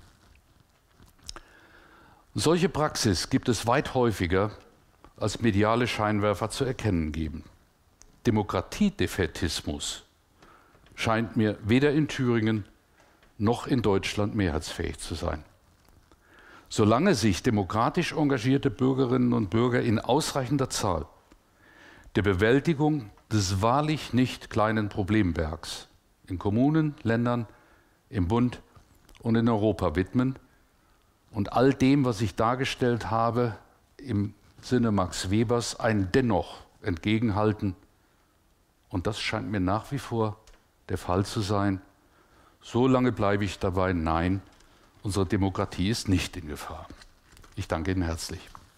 Solche Praxis gibt es weit häufiger, als mediale Scheinwerfer zu erkennen geben. Demokratiedefätismus scheint mir weder in Thüringen noch in Deutschland mehrheitsfähig zu sein. Solange sich demokratisch engagierte Bürgerinnen und Bürger in ausreichender Zahl der Bewältigung des wahrlich nicht kleinen Problembergs in Kommunen, Ländern, im Bund und in Europa widmen und all dem, was ich dargestellt habe, im Sinne Max Webers ein Dennoch entgegenhalten. Und das scheint mir nach wie vor der Fall zu sein. So lange bleibe ich dabei, nein, unsere Demokratie ist nicht in Gefahr. Ich danke Ihnen herzlich.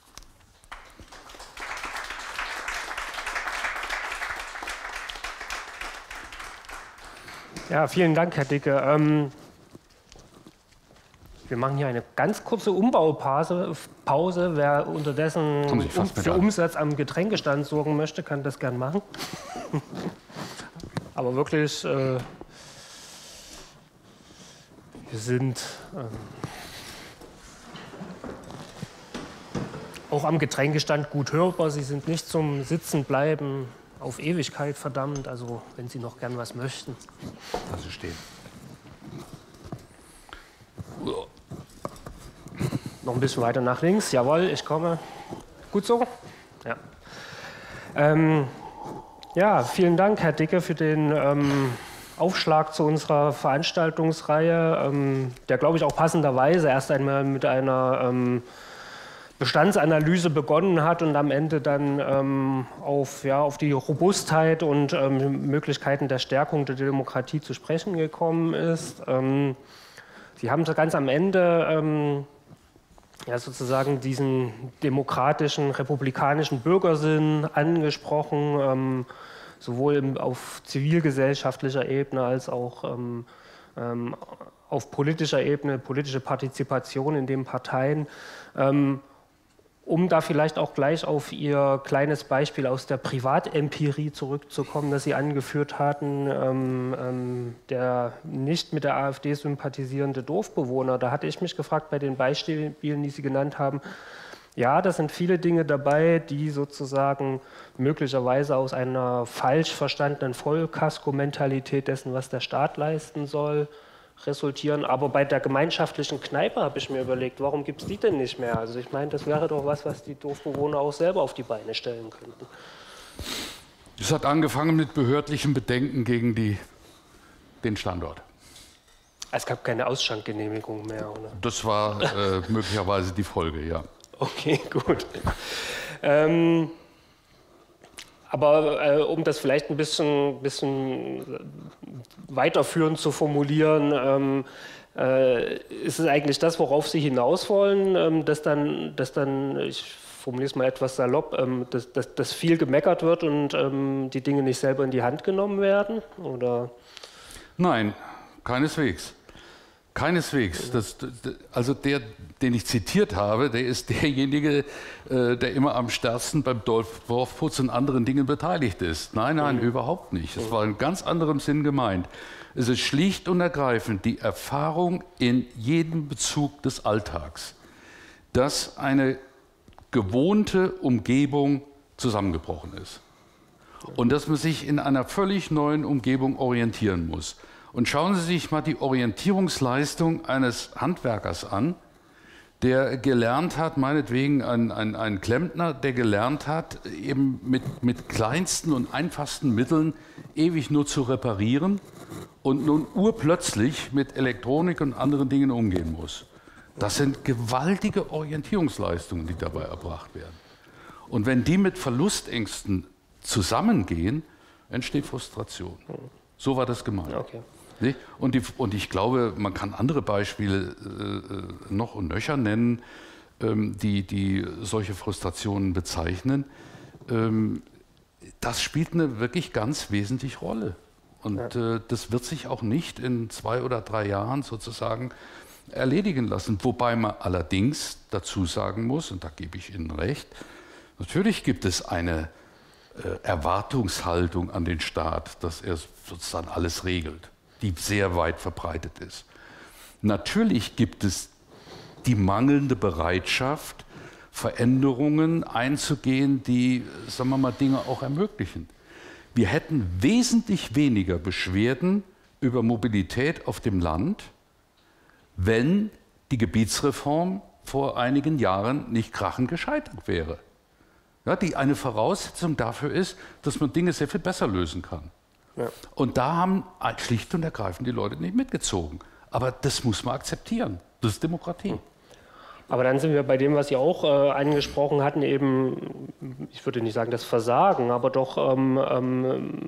Ja, vielen Dank, Herr Dicke. Ähm, wir machen hier eine ganz kurze Umbaupause. Pause. Wer unterdessen um, für Umsatz am Getränkestand sorgen möchte, kann das gern machen. Aber wirklich, äh, wir sind ähm, auch am Getränkestand gut hörbar. Sie sind nicht zum Sitzenbleiben auf Ewigkeit verdammt. Also wenn Sie noch gern was möchten. Lassen Sie stehen. Noch ein bisschen weiter nach links. Jawohl, ich komme. Gut so? Ja. Ähm, ja, vielen Dank, Herr Dicke, für den ähm, Aufschlag zu unserer Veranstaltungsreihe, ähm, der, glaube ich, auch passenderweise erst einmal mit einer ähm, Bestandsanalyse begonnen hat und am Ende dann ähm, auf, ja, auf die Robustheit und ähm, Möglichkeiten der Stärkung der Demokratie zu sprechen gekommen ist. Ähm, Sie haben ganz am Ende ähm, ja, sozusagen diesen demokratischen, republikanischen Bürgersinn angesprochen, ähm, sowohl im, auf zivilgesellschaftlicher Ebene als auch ähm, ähm, auf politischer Ebene, politische Partizipation in den Parteien. Ähm, Um da vielleicht auch gleich auf Ihr kleines Beispiel aus der Privatempirie zurückzukommen, das Sie angeführt hatten, ähm, ähm, der nicht mit der AfD sympathisierende Dorfbewohner. Da hatte ich mich gefragt bei den Beispielen, die Sie genannt haben, ja, da sind viele Dinge dabei, die sozusagen möglicherweise aus einer falsch verstandenen Vollkasko-Mentalität dessen, was der Staat leisten soll, resultieren. Aber bei der gemeinschaftlichen Kneipe habe ich mir überlegt, warum gibt es die denn nicht mehr? Also ich meine, das wäre doch was, was die Dorfbewohner auch selber auf die Beine stellen könnten. Es hat angefangen mit behördlichen Bedenken gegen die, den Standort. Es gab keine Ausschankgenehmigung mehr, oder? Das war äh, möglicherweise die Folge, ja. Okay, gut. Ähm, Aber äh, um das vielleicht ein bisschen, bisschen weiterführend zu formulieren, ähm, äh, ist es eigentlich das, worauf Sie hinaus wollen, ähm, dass, dann, dass dann, ich formuliere es mal etwas salopp, ähm, dass, dass, dass viel gemeckert wird und ähm, die Dinge nicht selber in die Hand genommen werden? Oder? Nein, keineswegs. Keineswegs. Das, das, also der, den ich zitiert habe, der ist derjenige, äh, der immer am stärksten beim Dorfputz und anderen Dingen beteiligt ist. Nein, nein, mhm. überhaupt nicht. Das war in ganz anderem Sinn gemeint. Es ist schlicht und ergreifend die Erfahrung in jedem Bezug des Alltags, dass eine gewohnte Umgebung zusammengebrochen ist und dass man sich in einer völlig neuen Umgebung orientieren muss. Und schauen Sie sich mal die Orientierungsleistung eines Handwerkers an, der gelernt hat, meinetwegen ein, ein, ein Klempner, der gelernt hat, eben mit, mit kleinsten und einfachsten Mitteln ewig nur zu reparieren und nun urplötzlich mit Elektronik und anderen Dingen umgehen muss. Das sind gewaltige Orientierungsleistungen, die dabei erbracht werden. Und wenn die mit Verlustängsten zusammengehen, entsteht Frustration. So war das gemeint. Okay. Und, die, und ich glaube, man kann andere Beispiele äh, noch und nöcher nennen, ähm, die, die solche Frustrationen bezeichnen. Ähm, das spielt eine wirklich ganz wesentliche Rolle. Und ja. äh, das wird sich auch nicht in zwei oder drei Jahren sozusagen erledigen lassen. Wobei man allerdings dazu sagen muss, und da gebe ich Ihnen recht, natürlich gibt es eine äh, Erwartungshaltung an den Staat, dass er sozusagen alles regelt, die sehr weit verbreitet ist. Natürlich gibt es die mangelnde Bereitschaft, Veränderungen einzugehen, die, sagen wir mal, Dinge auch ermöglichen. Wir hätten wesentlich weniger Beschwerden über Mobilität auf dem Land, wenn die Gebietsreform vor einigen Jahren nicht krachend gescheitert wäre. Ja, die eine Voraussetzung dafür ist, dass man Dinge sehr viel besser lösen kann. Ja. Und da haben schlicht und ergreifend die Leute nicht mitgezogen. Aber das muss man akzeptieren. Das ist Demokratie. Aber dann sind wir bei dem, was Sie auch äh, angesprochen hatten, eben, ich würde nicht sagen das Versagen, aber doch ähm, ähm,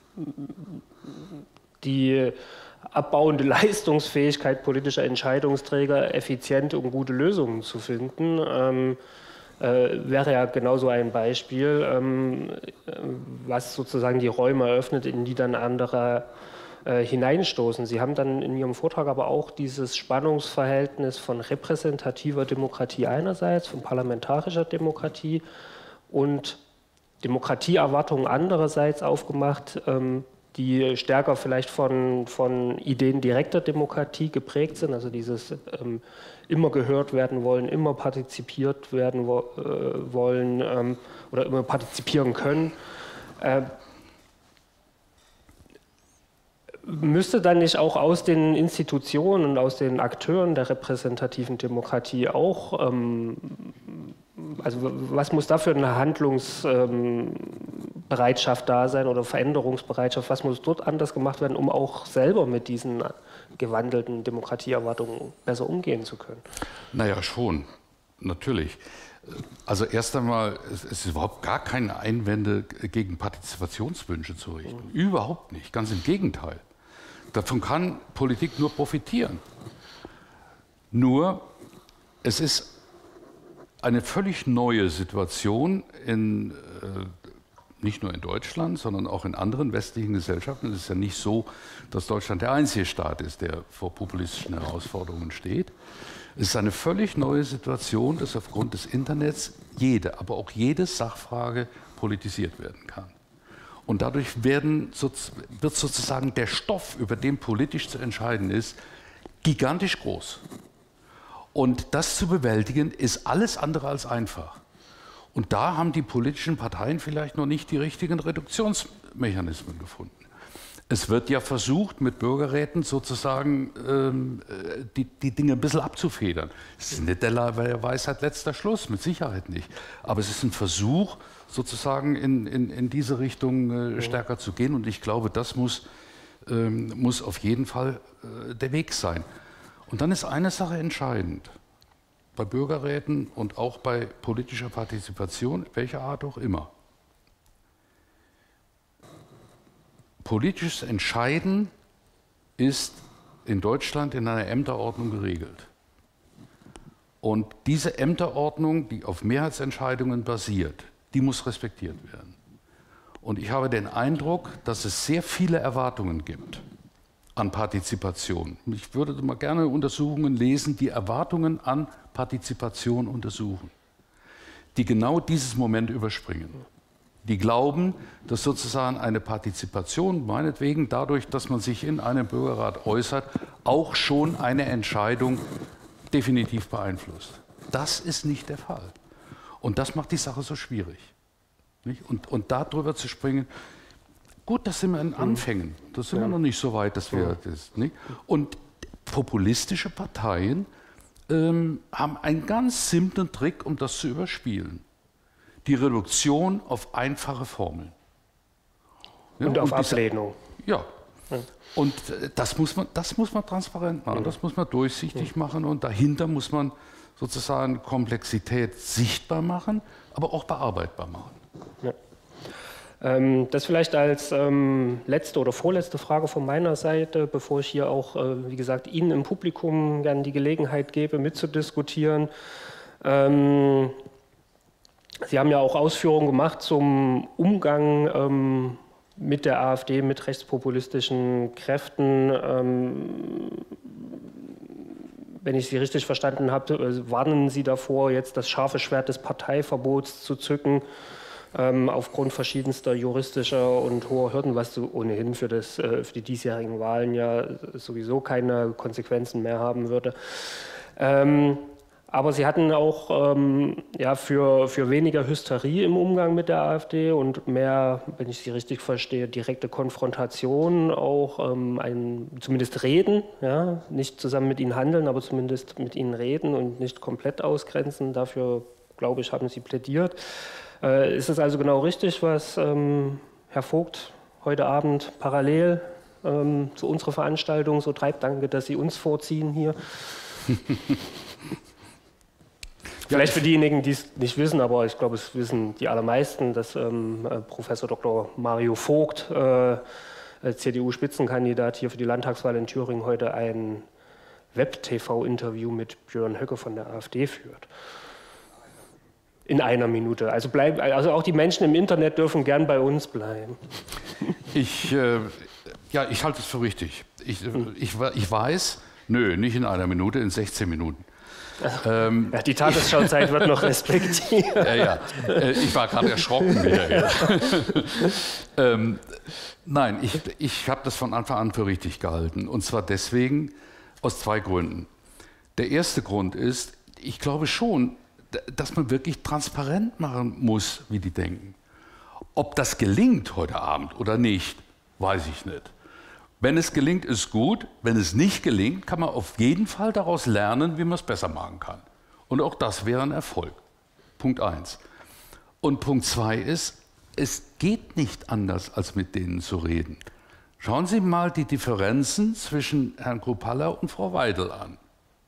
die abbauende Leistungsfähigkeit politischer Entscheidungsträger, effiziente und gute Lösungen zu finden. Ähm, Äh, wäre ja genauso ein Beispiel, ähm, was sozusagen die Räume eröffnet, in die dann andere äh, hineinstoßen. Sie haben dann in Ihrem Vortrag aber auch dieses Spannungsverhältnis von repräsentativer Demokratie einerseits, von parlamentarischer Demokratie und Demokratieerwartungen andererseits aufgemacht, ähm, die stärker vielleicht von, von Ideen direkter Demokratie geprägt sind, also dieses ähm, immer gehört werden wollen, immer partizipiert werden wo, äh, wollen ähm, oder immer partizipieren können. Äh, müsste dann nicht auch aus den Institutionen und aus den Akteuren der repräsentativen Demokratie auch, ähm, also was muss da für eine Handlungsbereitschaft ähm, da sein oder Veränderungsbereitschaft, was muss dort anders gemacht werden, um auch selber mit diesen gewandelten Demokratieerwartungen besser umgehen zu können? Naja, schon, natürlich. Also erst einmal, es ist überhaupt gar keine Einwände gegen Partizipationswünsche zu richten. Mhm. Überhaupt nicht, ganz im Gegenteil. Davon kann Politik nur profitieren. Nur, es ist eine völlig neue Situation, in, äh, nicht nur in Deutschland, sondern auch in anderen westlichen Gesellschaften. Es ist ja nicht so, dass Deutschland der einzige Staat ist, der vor populistischen Herausforderungen steht. Es ist eine völlig neue Situation, dass aufgrund des Internets jede, aber auch jede Sachfrage politisiert werden kann. Und dadurch werden, wird sozusagen der Stoff, über den politisch zu entscheiden ist, gigantisch groß. Und das zu bewältigen, ist alles andere als einfach. Und da haben die politischen Parteien vielleicht noch nicht die richtigen Reduktionsmechanismen gefunden. Es wird ja versucht, mit Bürgerräten sozusagen ähm, die, die Dinge ein bisschen abzufedern. Es ist nicht der Weisheit letzter Schluss, mit Sicherheit nicht. Aber es ist ein Versuch, sozusagen in, in, in diese Richtung äh, stärker zu gehen. Und ich glaube, das muss, ähm, muss auf jeden Fall äh, der Weg sein. Und dann ist eine Sache entscheidend. Bei Bürgerräten und auch bei politischer Partizipation, welcher Art auch immer. Politisches Entscheiden ist in Deutschland in einer Ämterordnung geregelt. Und diese Ämterordnung, die auf Mehrheitsentscheidungen basiert, die muss respektiert werden. Und ich habe den Eindruck, dass es sehr viele Erwartungen gibt an Partizipation. Ich würde mal gerne Untersuchungen lesen, die Erwartungen an Partizipation untersuchen, die genau dieses Moment überspringen. Die glauben, dass sozusagen eine Partizipation, meinetwegen dadurch, dass man sich in einem Bürgerrat äußert, auch schon eine Entscheidung definitiv beeinflusst. Das ist nicht der Fall. Und das macht die Sache so schwierig. Nicht? Und, und darüber zu springen, gut, das sind wir in Anfängen. Das sind ja. wir noch nicht so weit, dass wir ja. das nicht. Und populistische Parteien ähm, haben einen ganz simplen Trick, um das zu überspielen. Die Reduktion auf einfache Formeln. Ja, und auf und Ablehnung. Ja. Ja. Und das muss man, das muss man transparent machen, das muss man durchsichtig machen und dahinter muss man sozusagen Komplexität sichtbar machen, aber auch bearbeitbar machen. Ja. Ähm, das vielleicht als ähm, letzte oder vorletzte Frage von meiner Seite, bevor ich hier auch, äh, wie gesagt, Ihnen im Publikum gerne die Gelegenheit gebe, mitzudiskutieren. Ähm, Sie haben ja auch Ausführungen gemacht zum Umgang ähm, mit der AfD, mit rechtspopulistischen Kräften. Ähm, wenn ich Sie richtig verstanden habe, warnen Sie davor, jetzt das scharfe Schwert des Parteiverbots zu zücken, ähm, aufgrund verschiedenster juristischer und hoher Hürden, was so ohnehin für, das, äh, für die diesjährigen Wahlen ja sowieso keine Konsequenzen mehr haben würde. Ähm, Aber Sie hatten auch ähm, ja, für, für weniger Hysterie im Umgang mit der AfD und mehr, wenn ich Sie richtig verstehe, direkte Konfrontation, auch ähm, ein, zumindest reden, ja, nicht zusammen mit Ihnen handeln, aber zumindest mit Ihnen reden und nicht komplett ausgrenzen. Dafür, glaube ich, haben Sie plädiert. Äh, ist es also genau richtig, was ähm, Herr Vogt heute Abend parallel ähm, zu unserer Veranstaltung so treibt? Danke, dass Sie uns vorziehen hier. Vielleicht für diejenigen, die es nicht wissen, aber ich glaube, es wissen die allermeisten, dass ähm, Professor Doktor Mario Vogt, äh, C D U-Spitzenkandidat hier für die Landtagswahl in Thüringen, heute ein Web-T V-Interview mit Björn Höcke von der AfD führt. In einer Minute. Also, bleib, also auch die Menschen im Internet dürfen gern bei uns bleiben. Ich, äh, ja, ich halte es für richtig. Ich, ich, ich weiß, nö, nicht in einer Minute, in sechzehn Minuten. Ähm, ja, die Tagesschauzeit wird noch respektiert. Ja, ja. Ich war gerade erschrocken wieder. Ja. ähm, nein, ich, ich habe das von Anfang an für richtig gehalten. Und zwar deswegen aus zwei Gründen. Der erste Grund ist, ich glaube schon, dass man wirklich transparent machen muss, wie die denken. Ob das gelingt heute Abend oder nicht, weiß ich nicht. Wenn es gelingt, ist gut. Wenn es nicht gelingt, kann man auf jeden Fall daraus lernen, wie man es besser machen kann. Und auch das wäre ein Erfolg. Punkt eins. Und Punkt zwei ist, es geht nicht anders, als mit denen zu reden. Schauen Sie mal die Differenzen zwischen Herrn Kruppalla und Frau Weidel an.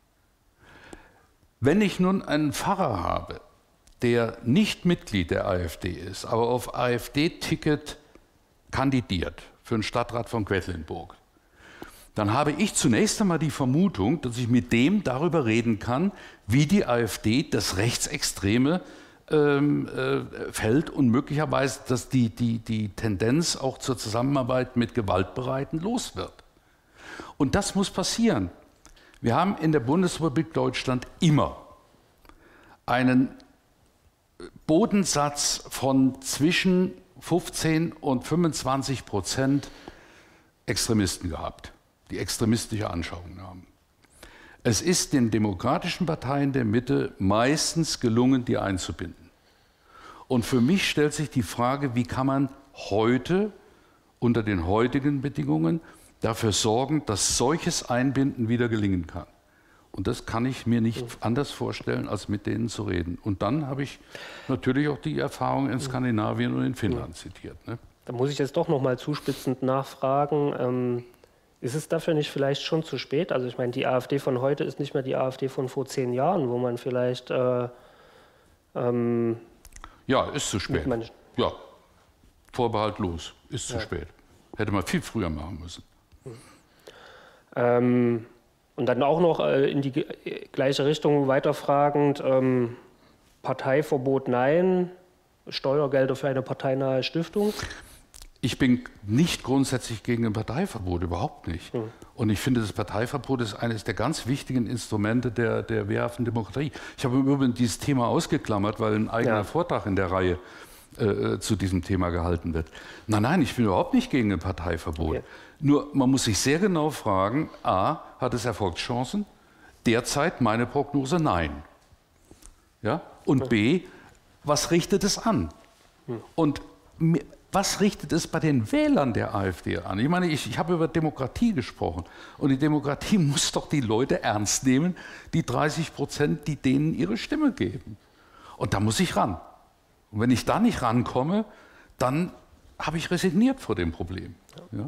Wenn ich nun einen Pfarrer habe, der nicht Mitglied der AfD ist, aber auf AfD-Ticket kandidiert, für den Stadtrat von Quedlinburg, dann habe ich zunächst einmal die Vermutung, dass ich mit dem darüber reden kann, wie die AfD das rechtsextreme ähm, äh, Feld und möglicherweise, dass die, die, die Tendenz auch zur Zusammenarbeit mit Gewaltbereiten los wird. Und das muss passieren. Wir haben in der Bundesrepublik Deutschland immer einen Bodensatz von zwischen fünfzehn und fünfundzwanzig Prozent Extremisten gehabt, die extremistische Anschauungen haben. Es ist den demokratischen Parteien der Mitte meistens gelungen, die einzubinden. Und für mich stellt sich die Frage, wie kann man heute unter den heutigen Bedingungen dafür sorgen, dass solches Einbinden wieder gelingen kann. Und das kann ich mir nicht anders vorstellen, als mit denen zu reden. Und dann habe ich natürlich auch die Erfahrung in Skandinavien und in Finnland zitiert. Ne? Da muss ich jetzt doch noch mal zuspitzend nachfragen. Ähm, ist es dafür nicht vielleicht schon zu spät? Also ich meine, die AfD von heute ist nicht mehr die AfD von vor zehn Jahren, wo man vielleicht... Äh, ähm, ja, ist zu spät. Ja, vorbehaltlos, ist zu ja. spät. Hätte man viel früher machen müssen. Ähm, Und dann auch noch äh, in die gleiche Richtung weiterfragend, ähm, Parteiverbot nein, Steuergelder für eine parteinahe Stiftung? Ich bin nicht grundsätzlich gegen ein Parteiverbot, überhaupt nicht. Hm. Und ich finde, das Parteiverbot ist eines der ganz wichtigen Instrumente der, der wehrhaften Demokratie. Ich habe im Übrigen dieses Thema ausgeklammert, weil ein eigener ja. Vortrag in der Reihe äh, zu diesem Thema gehalten wird. Nein, nein, ich bin überhaupt nicht gegen ein Parteiverbot. Okay. Nur man muss sich sehr genau fragen, a, hat es Erfolgschancen? Derzeit meine Prognose, nein. Ja? Und b, was richtet es an? Und was richtet es bei den Wählern der AfD an? Ich meine, ich, ich habe über Demokratie gesprochen. Und die Demokratie muss doch die Leute ernst nehmen, die dreißig Prozent, die denen ihre Stimme geben. Und da muss ich ran. Und wenn ich da nicht rankomme, dann habe ich resigniert vor dem Problem. Ja?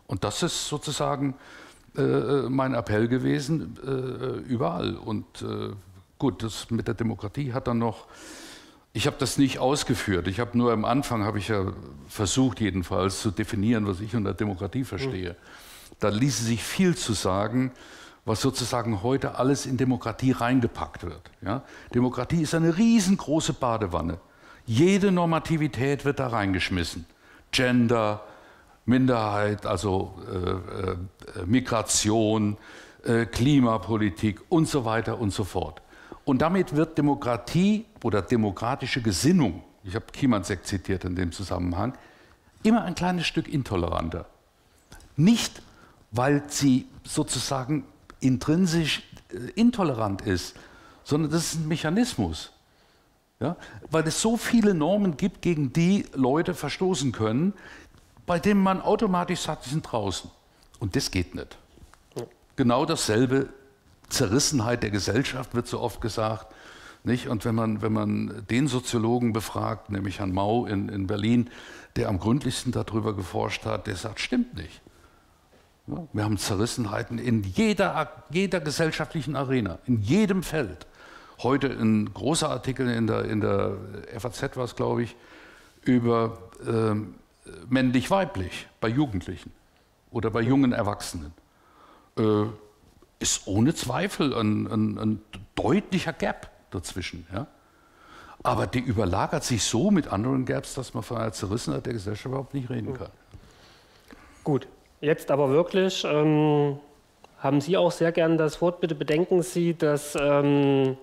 Und das ist sozusagen äh, mein Appell gewesen, äh, überall. Und äh, gut, das mit der Demokratie hat dann noch, ich habe das nicht ausgeführt, ich habe nur am Anfang, habe ich ja versucht jedenfalls zu definieren, was ich unter Demokratie verstehe. Mhm. Da ließe sich viel zu sagen, was sozusagen heute alles in Demokratie reingepackt wird. Ja? Demokratie ist eine riesengroße Badewanne. Jede Normativität wird da reingeschmissen. Gender, Minderheit, also äh, äh, Migration, äh, Klimapolitik und so weiter und so fort. Und damit wird Demokratie oder demokratische Gesinnung, ich habe Kimansek zitiert in dem Zusammenhang, immer ein kleines Stück intoleranter. Nicht, weil sie sozusagen intrinsisch äh, intolerant ist, sondern das ist ein Mechanismus. Ja? Weil es so viele Normen gibt, gegen die Leute verstoßen können, bei denen man automatisch sagt, die sind draußen. Und das geht nicht. Ja. Genau dasselbe, Zerrissenheit der Gesellschaft wird so oft gesagt. Nicht? Und wenn man, wenn man den Soziologen befragt, nämlich Herrn Mau in, in Berlin, der am gründlichsten darüber geforscht hat, der sagt, stimmt nicht. Ja, wir haben Zerrissenheiten in jeder, jeder gesellschaftlichen Arena, in jedem Feld. Heute ein großer Artikel in der, in der F A Z war es, glaube ich, über äh, männlich-weiblich bei Jugendlichen oder bei jungen Erwachsenen. Äh, ist ohne Zweifel ein, ein, ein deutlicher Gap dazwischen. Ja? Aber die überlagert sich so mit anderen Gaps, dass man von einer Zerrissenheit der Gesellschaft überhaupt nicht reden kann. Gut. Jetzt aber wirklich, ähm, haben Sie auch sehr gern das Wort. Bitte bedenken Sie, dass ähm,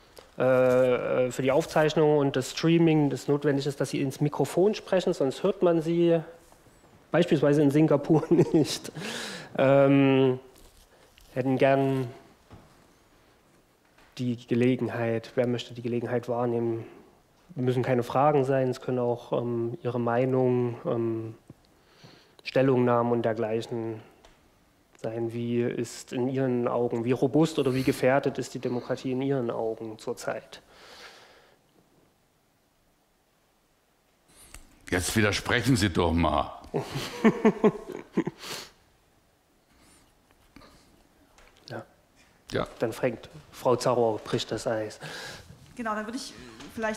äh, für die Aufzeichnung und das Streaming es notwendig ist, dass Sie ins Mikrofon sprechen, sonst hört man Sie beispielsweise in Singapur nicht. Ähm, hätten gern die Gelegenheit, wer möchte die Gelegenheit wahrnehmen, müssen keine Fragen sein, es können auch ähm, Ihre Meinung, ähm, Stellungnahmen und dergleichen sein. Wie ist in Ihren Augen, wie robust oder wie gefährdet ist die Demokratie in Ihren Augen zurzeit? Jetzt widersprechen Sie doch mal. ja. ja. Dann fängt Frau Zarow, bricht das Eis. Genau, dann würde ich vielleicht...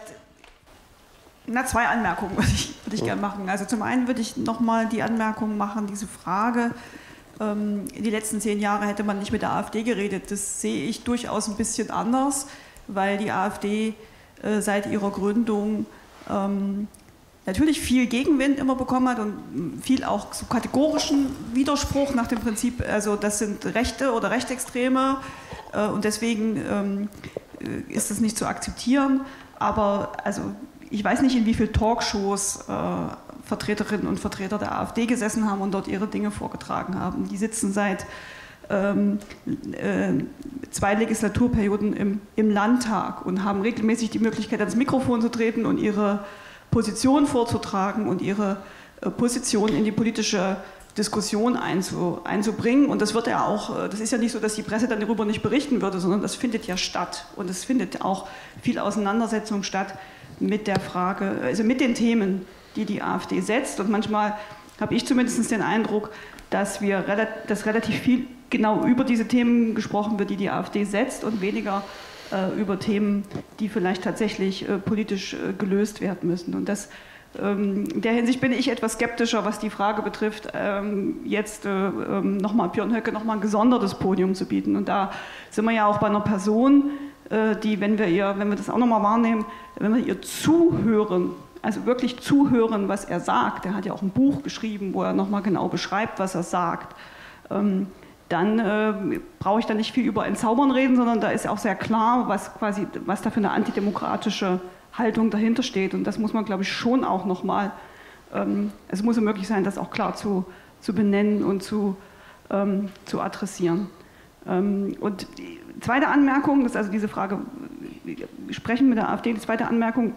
Na, zwei Anmerkungen würde ich, würde ich gerne machen. Also zum einen würde ich nochmal die Anmerkung machen, diese Frage, ähm, in die letzten zehn Jahre hätte man nicht mit der AfD geredet. Das sehe ich durchaus ein bisschen anders, weil die AfD äh, seit ihrer Gründung ähm, natürlich viel Gegenwind immer bekommen hat und viel auch so kategorischen Widerspruch nach dem Prinzip, also das sind Rechte oder Rechtsextreme äh, und deswegen ähm, ist das nicht zu akzeptieren. Aber also ich weiß nicht, in wie vielen Talkshows äh, Vertreterinnen und Vertreter der AfD gesessen haben und dort ihre Dinge vorgetragen haben. Die sitzen seit ähm, äh, zwei Legislaturperioden im, im Landtag und haben regelmäßig die Möglichkeit, ans Mikrofon zu treten und ihre Position vorzutragen und ihre äh, Position in die politische Diskussion einzu, einzubringen. Und das wird ja auch, das ist ja nicht so, dass die Presse dann darüber nicht berichten würde, sondern das findet ja statt. Und es findet auch viel Auseinandersetzung statt mit der Frage, also mit den Themen, die die AfD setzt. Und manchmal habe ich zumindest den Eindruck, dass wir dass relativ viel genau über diese Themen gesprochen wird, die die AfD setzt und weniger äh, über Themen, die vielleicht tatsächlich äh, politisch äh, gelöst werden müssen. Und das, ähm, in der Hinsicht bin ich etwas skeptischer, was die Frage betrifft, ähm, jetzt äh, ähm, nochmal Björn Höcke nochmal ein gesondertes Podium zu bieten. Und da sind wir ja auch bei einer Person, äh, die, wenn wir ihr, wenn wir das auch nochmal wahrnehmen, wenn wir ihr zuhören, also wirklich zuhören, was er sagt, er hat ja auch ein Buch geschrieben, wo er nochmal genau beschreibt, was er sagt, ähm, dann äh, brauche ich da nicht viel über Entzaubern reden, sondern da ist auch sehr klar, was, quasi, was da für eine antidemokratische Haltung dahinter steht. Und das muss man, glaube ich, schon auch nochmal, ähm, es muss ja möglich sein, das auch klar zu, zu benennen und zu, ähm, zu adressieren. Ähm, und die zweite Anmerkung, das ist also diese Frage, wir sprechen mit der AfD, die zweite Anmerkung,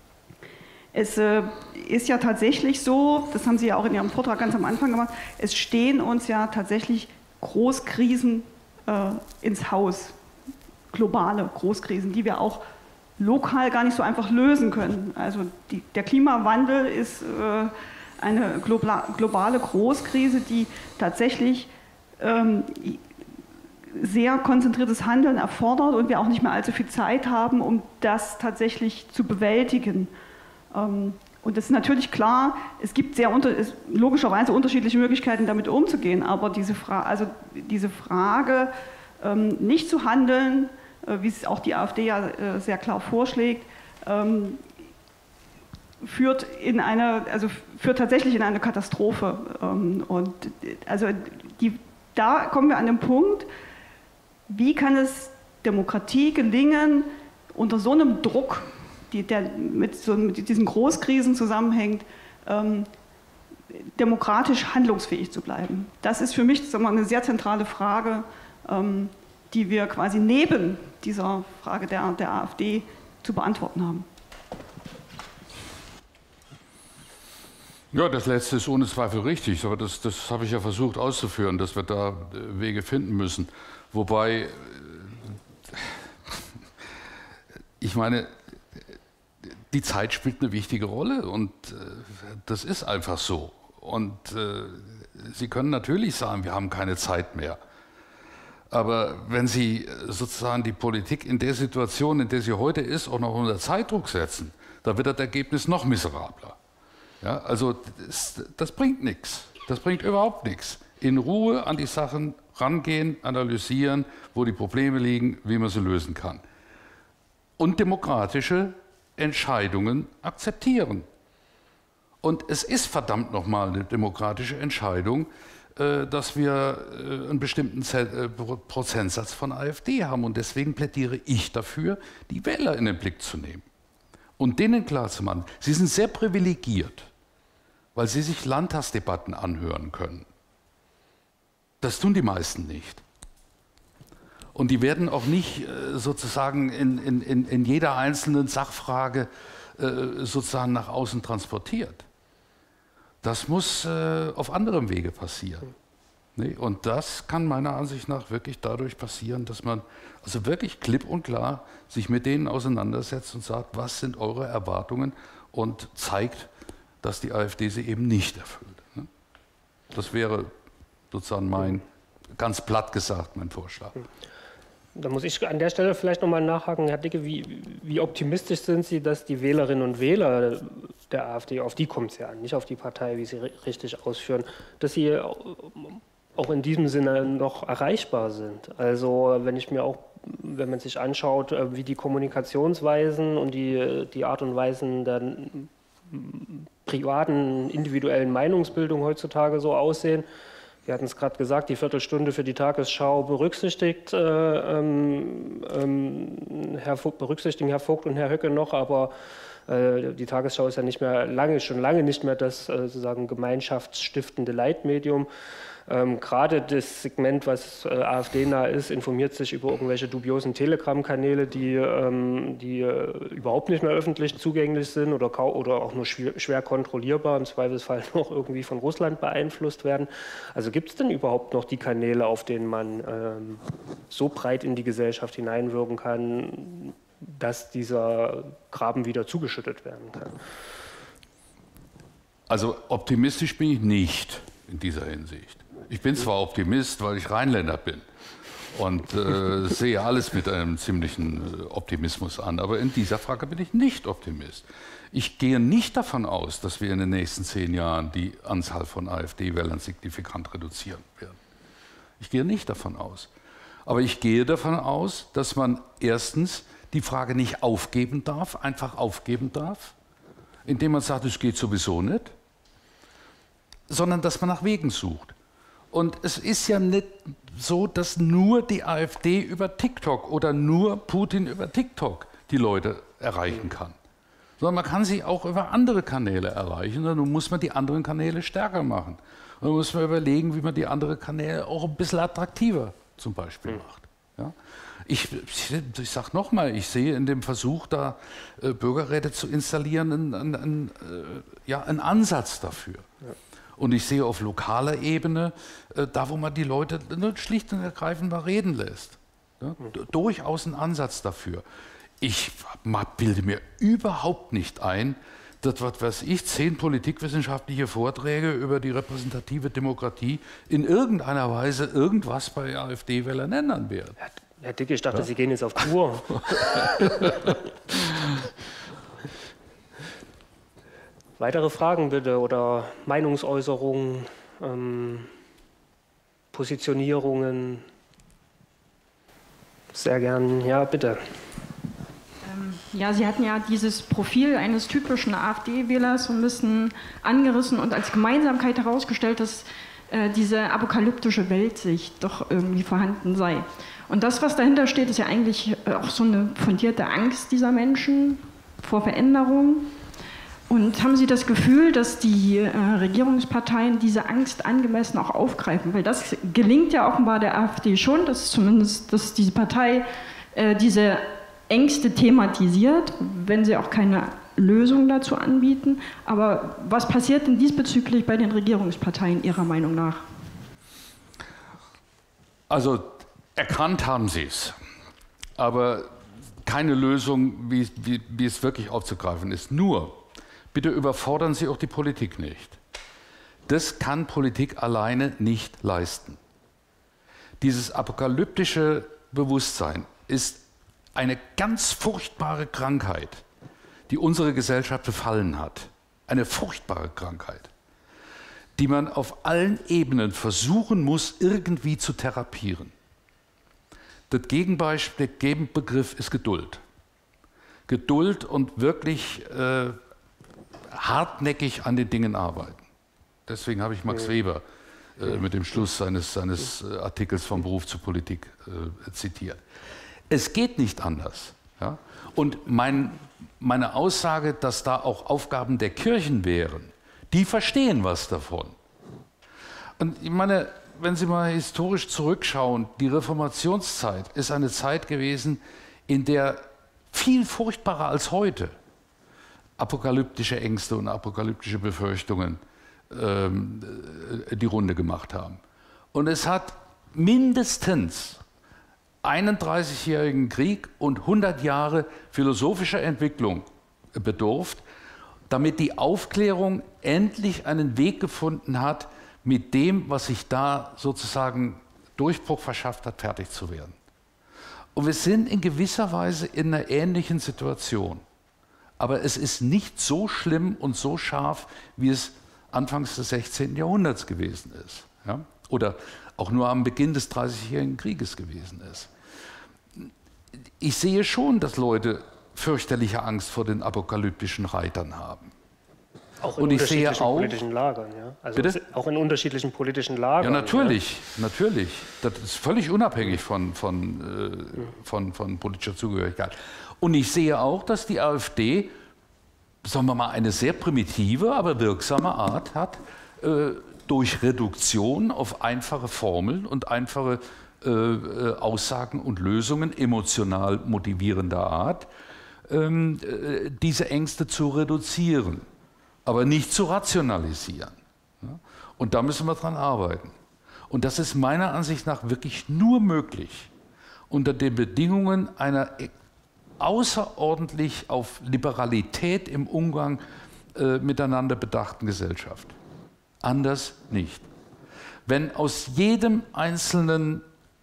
es äh, ist ja tatsächlich so, das haben Sie ja auch in Ihrem Vortrag ganz am Anfang gemacht, es stehen uns ja tatsächlich Großkrisen äh, ins Haus, globale Großkrisen, die wir auch lokal gar nicht so einfach lösen können. Also die, der Klimawandel ist äh, eine globale Großkrise, die tatsächlich ähm, sehr konzentriertes Handeln erfordert und wir auch nicht mehr allzu viel Zeit haben, um das tatsächlich zu bewältigen. Ähm, und es ist natürlich klar, es gibt sehr unter, es, logischerweise unterschiedliche Möglichkeiten, damit umzugehen, aber diese, Fra also diese Frage, ähm, nicht zu handeln, äh, wie es auch die AfD ja äh, sehr klar vorschlägt, ähm, führt in eine, also führt tatsächlich in eine Katastrophe. Ähm, und also die, da kommen wir an den Punkt, wie kann es Demokratie gelingen, unter so einem Druck, die, der mit, so, mit diesen Großkrisen zusammenhängt, ähm, demokratisch handlungsfähig zu bleiben? Das ist für mich, sagen wir, eine sehr zentrale Frage, ähm, die wir quasi neben dieser Frage der, der AfD zu beantworten haben. Ja, das Letzte ist ohne Zweifel richtig, aber das, das habe ich ja versucht auszuführen, dass wir da Wege finden müssen. Wobei, ich meine, die Zeit spielt eine wichtige Rolle und das ist einfach so. Und Sie können natürlich sagen, wir haben keine Zeit mehr. Aber wenn Sie sozusagen die Politik in der Situation, in der sie heute ist, auch noch unter Zeitdruck setzen, dann wird das Ergebnis noch miserabler. Ja, also das, das bringt nichts. Das bringt überhaupt nichts. In Ruhe an die Sachen rangehen, analysieren, wo die Probleme liegen, wie man sie lösen kann. Und demokratische Entscheidungen akzeptieren. Und es ist verdammt nochmal eine demokratische Entscheidung, äh, dass wir äh, einen bestimmten Z äh, Prozentsatz von AfD haben. Und deswegen plädiere ich dafür, die Wähler in den Blick zu nehmen. Und denen klarzumachen, sie sind sehr privilegiert, weil sie sich Landtagsdebatten anhören können. Das tun die meisten nicht. Und die werden auch nicht äh, sozusagen in, in, in jeder einzelnen Sachfrage äh, sozusagen nach außen transportiert. Das muss äh, auf anderem Wege passieren. Nee? Und das kann meiner Ansicht nach wirklich dadurch passieren, dass man also wirklich klipp und klar sich mit denen auseinandersetzt und sagt, was sind eure Erwartungen und zeigt, dass die AfD sie eben nicht erfüllt. Ne? Das wäre sozusagen mein, ganz platt gesagt, mein Vorschlag. Da muss ich an der Stelle vielleicht nochmal nachhaken, Herr Dicke, wie, wie optimistisch sind Sie, dass die Wählerinnen und Wähler der AfD, auf die kommt es ja an, nicht auf die Partei, wie Sie richtig ausführen, dass sie auch in diesem Sinne noch erreichbar sind? Also wenn ich mir auch, wenn man sich anschaut, wie die Kommunikationsweisen und die, die Art und Weisen der privaten, individuellen Meinungsbildung heutzutage so aussehen. Wir hatten es gerade gesagt, die Viertelstunde für die Tagesschau berücksichtigt, äh, ähm, Herr Vogt, berücksichtigen Herr Vogt und Herr Höcke noch, aber äh, die Tagesschau ist ja nicht mehr lange, schon lange nicht mehr das äh, sozusagen gemeinschaftsstiftende Leitmedium. Ähm, Gerade das Segment, was äh, AfD-nah ist, informiert sich über irgendwelche dubiosen Telegram-Kanäle, die, ähm, die äh, überhaupt nicht mehr öffentlich zugänglich sind oder, oder auch nur schwer, schwer kontrollierbar, im Zweifelsfall noch irgendwie von Russland beeinflusst werden. Also gibt es denn überhaupt noch die Kanäle, auf denen man ähm, so breit in die Gesellschaft hineinwirken kann, dass dieser Graben wieder zugeschüttet werden kann? Also optimistisch bin ich nicht in dieser Hinsicht. Ich bin zwar Optimist, weil ich Rheinländer bin und äh, sehe alles mit einem ziemlichen äh, Optimismus an, aber in dieser Frage bin ich nicht Optimist. Ich gehe nicht davon aus, dass wir in den nächsten zehn Jahren die Anzahl von AfD-Wählern signifikant reduzieren werden. Ich gehe nicht davon aus. Aber ich gehe davon aus, dass man erstens die Frage nicht aufgeben darf, einfach aufgeben darf, indem man sagt, es geht sowieso nicht, sondern dass man nach Wegen sucht. Und es ist ja nicht so, dass nur die AfD über TikTok oder nur Putin über TikTok die Leute erreichen kann. Sondern man kann sie auch über andere Kanäle erreichen. Und dann muss man die anderen Kanäle stärker machen. Und dann muss man überlegen, wie man die anderen Kanäle auch ein bisschen attraktiver zum Beispiel macht. Ja? Ich, ich, ich sage nochmal, ich sehe in dem Versuch, da äh, Bürgerräte zu installieren, einen, einen, einen, äh, ja, einen Ansatz dafür. Ja. Und ich sehe auf lokaler Ebene, äh, da wo man die Leute nur schlicht und ergreifend mal reden lässt, ja, durchaus einen Ansatz dafür. Ich bilde mir überhaupt nicht ein, das, was weiß ich, zehn politikwissenschaftliche Vorträge über die repräsentative Demokratie in irgendeiner Weise irgendwas bei AfD-Wählern ändern werden. Herr Dick, ich dachte, ja? Sie gehen jetzt auf Tour. Weitere Fragen bitte oder Meinungsäußerungen, ähm, Positionierungen? Sehr gern, ja, bitte. Ja, Sie hatten ja dieses Profil eines typischen AfD-Wählers so ein bisschen angerissen und als Gemeinsamkeit herausgestellt, dass äh, diese apokalyptische Weltsicht doch irgendwie vorhanden sei. Und das, was dahinter steht, ist ja eigentlich auch so eine fundierte Angst dieser Menschen vor Veränderung. Und haben Sie das Gefühl, dass die äh, Regierungsparteien diese Angst angemessen auch aufgreifen? Weil das gelingt ja offenbar der AfD schon, dass zumindest dass diese Partei äh, diese Ängste thematisiert, wenn sie auch keine Lösung dazu anbieten. Aber was passiert denn diesbezüglich bei den Regierungsparteien Ihrer Meinung nach? Also erkannt haben sie es, aber keine Lösung, wie, wie, wie es wirklich aufzugreifen ist. Nur, bitte überfordern Sie auch die Politik nicht. Das kann Politik alleine nicht leisten. Dieses apokalyptische Bewusstsein ist eine ganz furchtbare Krankheit, die unsere Gesellschaft befallen hat. Eine furchtbare Krankheit, die man auf allen Ebenen versuchen muss, irgendwie zu therapieren. Das Gegenbeispiel, der Gegenbegriff ist Geduld. Geduld und wirklich äh, hartnäckig an den Dingen arbeiten. Deswegen habe ich Max Weber äh, mit dem Schluss seines, seines äh, Artikels vom Beruf zur Politik äh, zitiert. Es geht nicht anders. Ja? Und mein, meine Aussage, dass da auch Aufgaben der Kirchen wären, die verstehen was davon. Und ich meine, wenn Sie mal historisch zurückschauen, die Reformationszeit ist eine Zeit gewesen, in der viel furchtbarer als heute apokalyptische Ängste und apokalyptische Befürchtungen ähm, die Runde gemacht haben. Und es hat mindestens einunddreißigjährigen Krieg und hundert Jahre philosophischer Entwicklung bedurft, damit die Aufklärung endlich einen Weg gefunden hat, mit dem, was sich da sozusagen Durchbruch verschafft hat, fertig zu werden. Und wir sind in gewisser Weise in einer ähnlichen Situation. Aber es ist nicht so schlimm und so scharf, wie es anfangs des sechzehnten Jahrhunderts gewesen ist. Ja? Oder auch nur am Beginn des dreißigjährigen Krieges gewesen ist. Ich sehe schon, dass Leute fürchterliche Angst vor den apokalyptischen Reitern haben. Auch in und ich unterschiedlichen sehe auch, politischen Lagern, ja? Also bitte? Auch in unterschiedlichen politischen Lagern. Ja, natürlich, ja? natürlich. Das ist völlig unabhängig von, von, äh, von, von politischer Zugehörigkeit. Und ich sehe auch, dass die AfD, sagen wir mal, eine sehr primitive, aber wirksame Art hat, äh, durch Reduktion auf einfache Formeln und einfache äh, Aussagen und Lösungen emotional motivierender Art, ähm, äh, diese Ängste zu reduzieren, aber nicht zu rationalisieren. Ja? Und da müssen wir dran arbeiten. Und das ist meiner Ansicht nach wirklich nur möglich unter den Bedingungen einer außerordentlich auf Liberalität im Umgang äh, miteinander bedachten Gesellschaft. Anders nicht. Wenn aus jedem einzelnen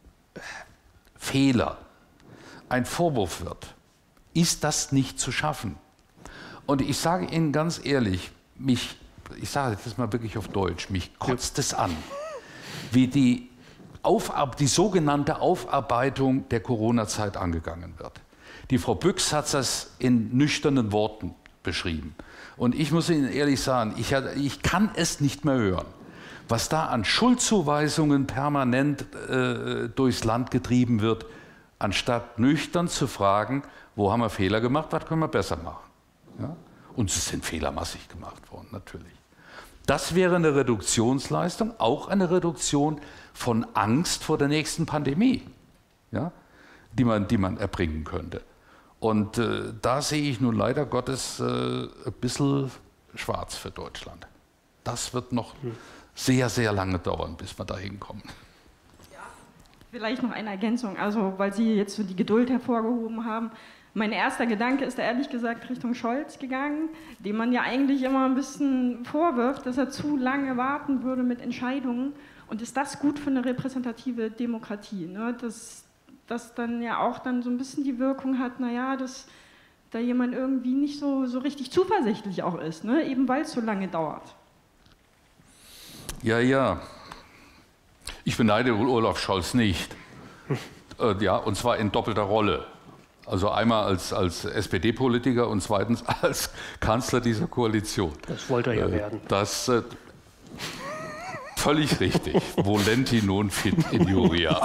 Fehler ein Vorwurf wird, ist das nicht zu schaffen. Und ich sage Ihnen ganz ehrlich, mich, ich sage das mal wirklich auf Deutsch, mich kotzt es an, wie die, Aufar- die sogenannte Aufarbeitung der Corona-Zeit angegangen wird. Die Frau Büchs hat das in nüchternen Worten beschrieben. Und ich muss Ihnen ehrlich sagen, ich, ich kann es nicht mehr hören, was da an Schuldzuweisungen permanent äh, durchs Land getrieben wird, anstatt nüchtern zu fragen, wo haben wir Fehler gemacht, was können wir besser machen. Ja? Und es sind Fehler massig gemacht worden, natürlich. Das wäre eine Reduktionsleistung, auch eine Reduktion von Angst vor der nächsten Pandemie, ja? die, man, die man erbringen könnte. Und äh, da sehe ich nun leider Gottes äh, ein bisschen schwarz für Deutschland. Das wird noch sehr, sehr lange dauern, bis wir da hinkommen. Ja, vielleicht noch eine Ergänzung, also weil Sie jetzt so die Geduld hervorgehoben haben. Mein erster Gedanke ist da ehrlich gesagt Richtung Scholz gegangen, dem man ja eigentlich immer ein bisschen vorwirft, dass er zu lange warten würde mit Entscheidungen. Und ist das gut für eine repräsentative Demokratie? Ne? Dass das dann ja auch dann so ein bisschen die Wirkung hat, naja, dass da jemand irgendwie nicht so, so richtig zuversichtlich auch ist, ne? Eben weil es so lange dauert. Ja, ja. Ich beneide Olaf Scholz nicht. äh, ja, und zwar in doppelter Rolle. Also einmal als, als S P D-Politiker und zweitens als Kanzler dieser Koalition. Das wollte er ja äh, werden. Das äh, völlig richtig. Volenti non fit injuria.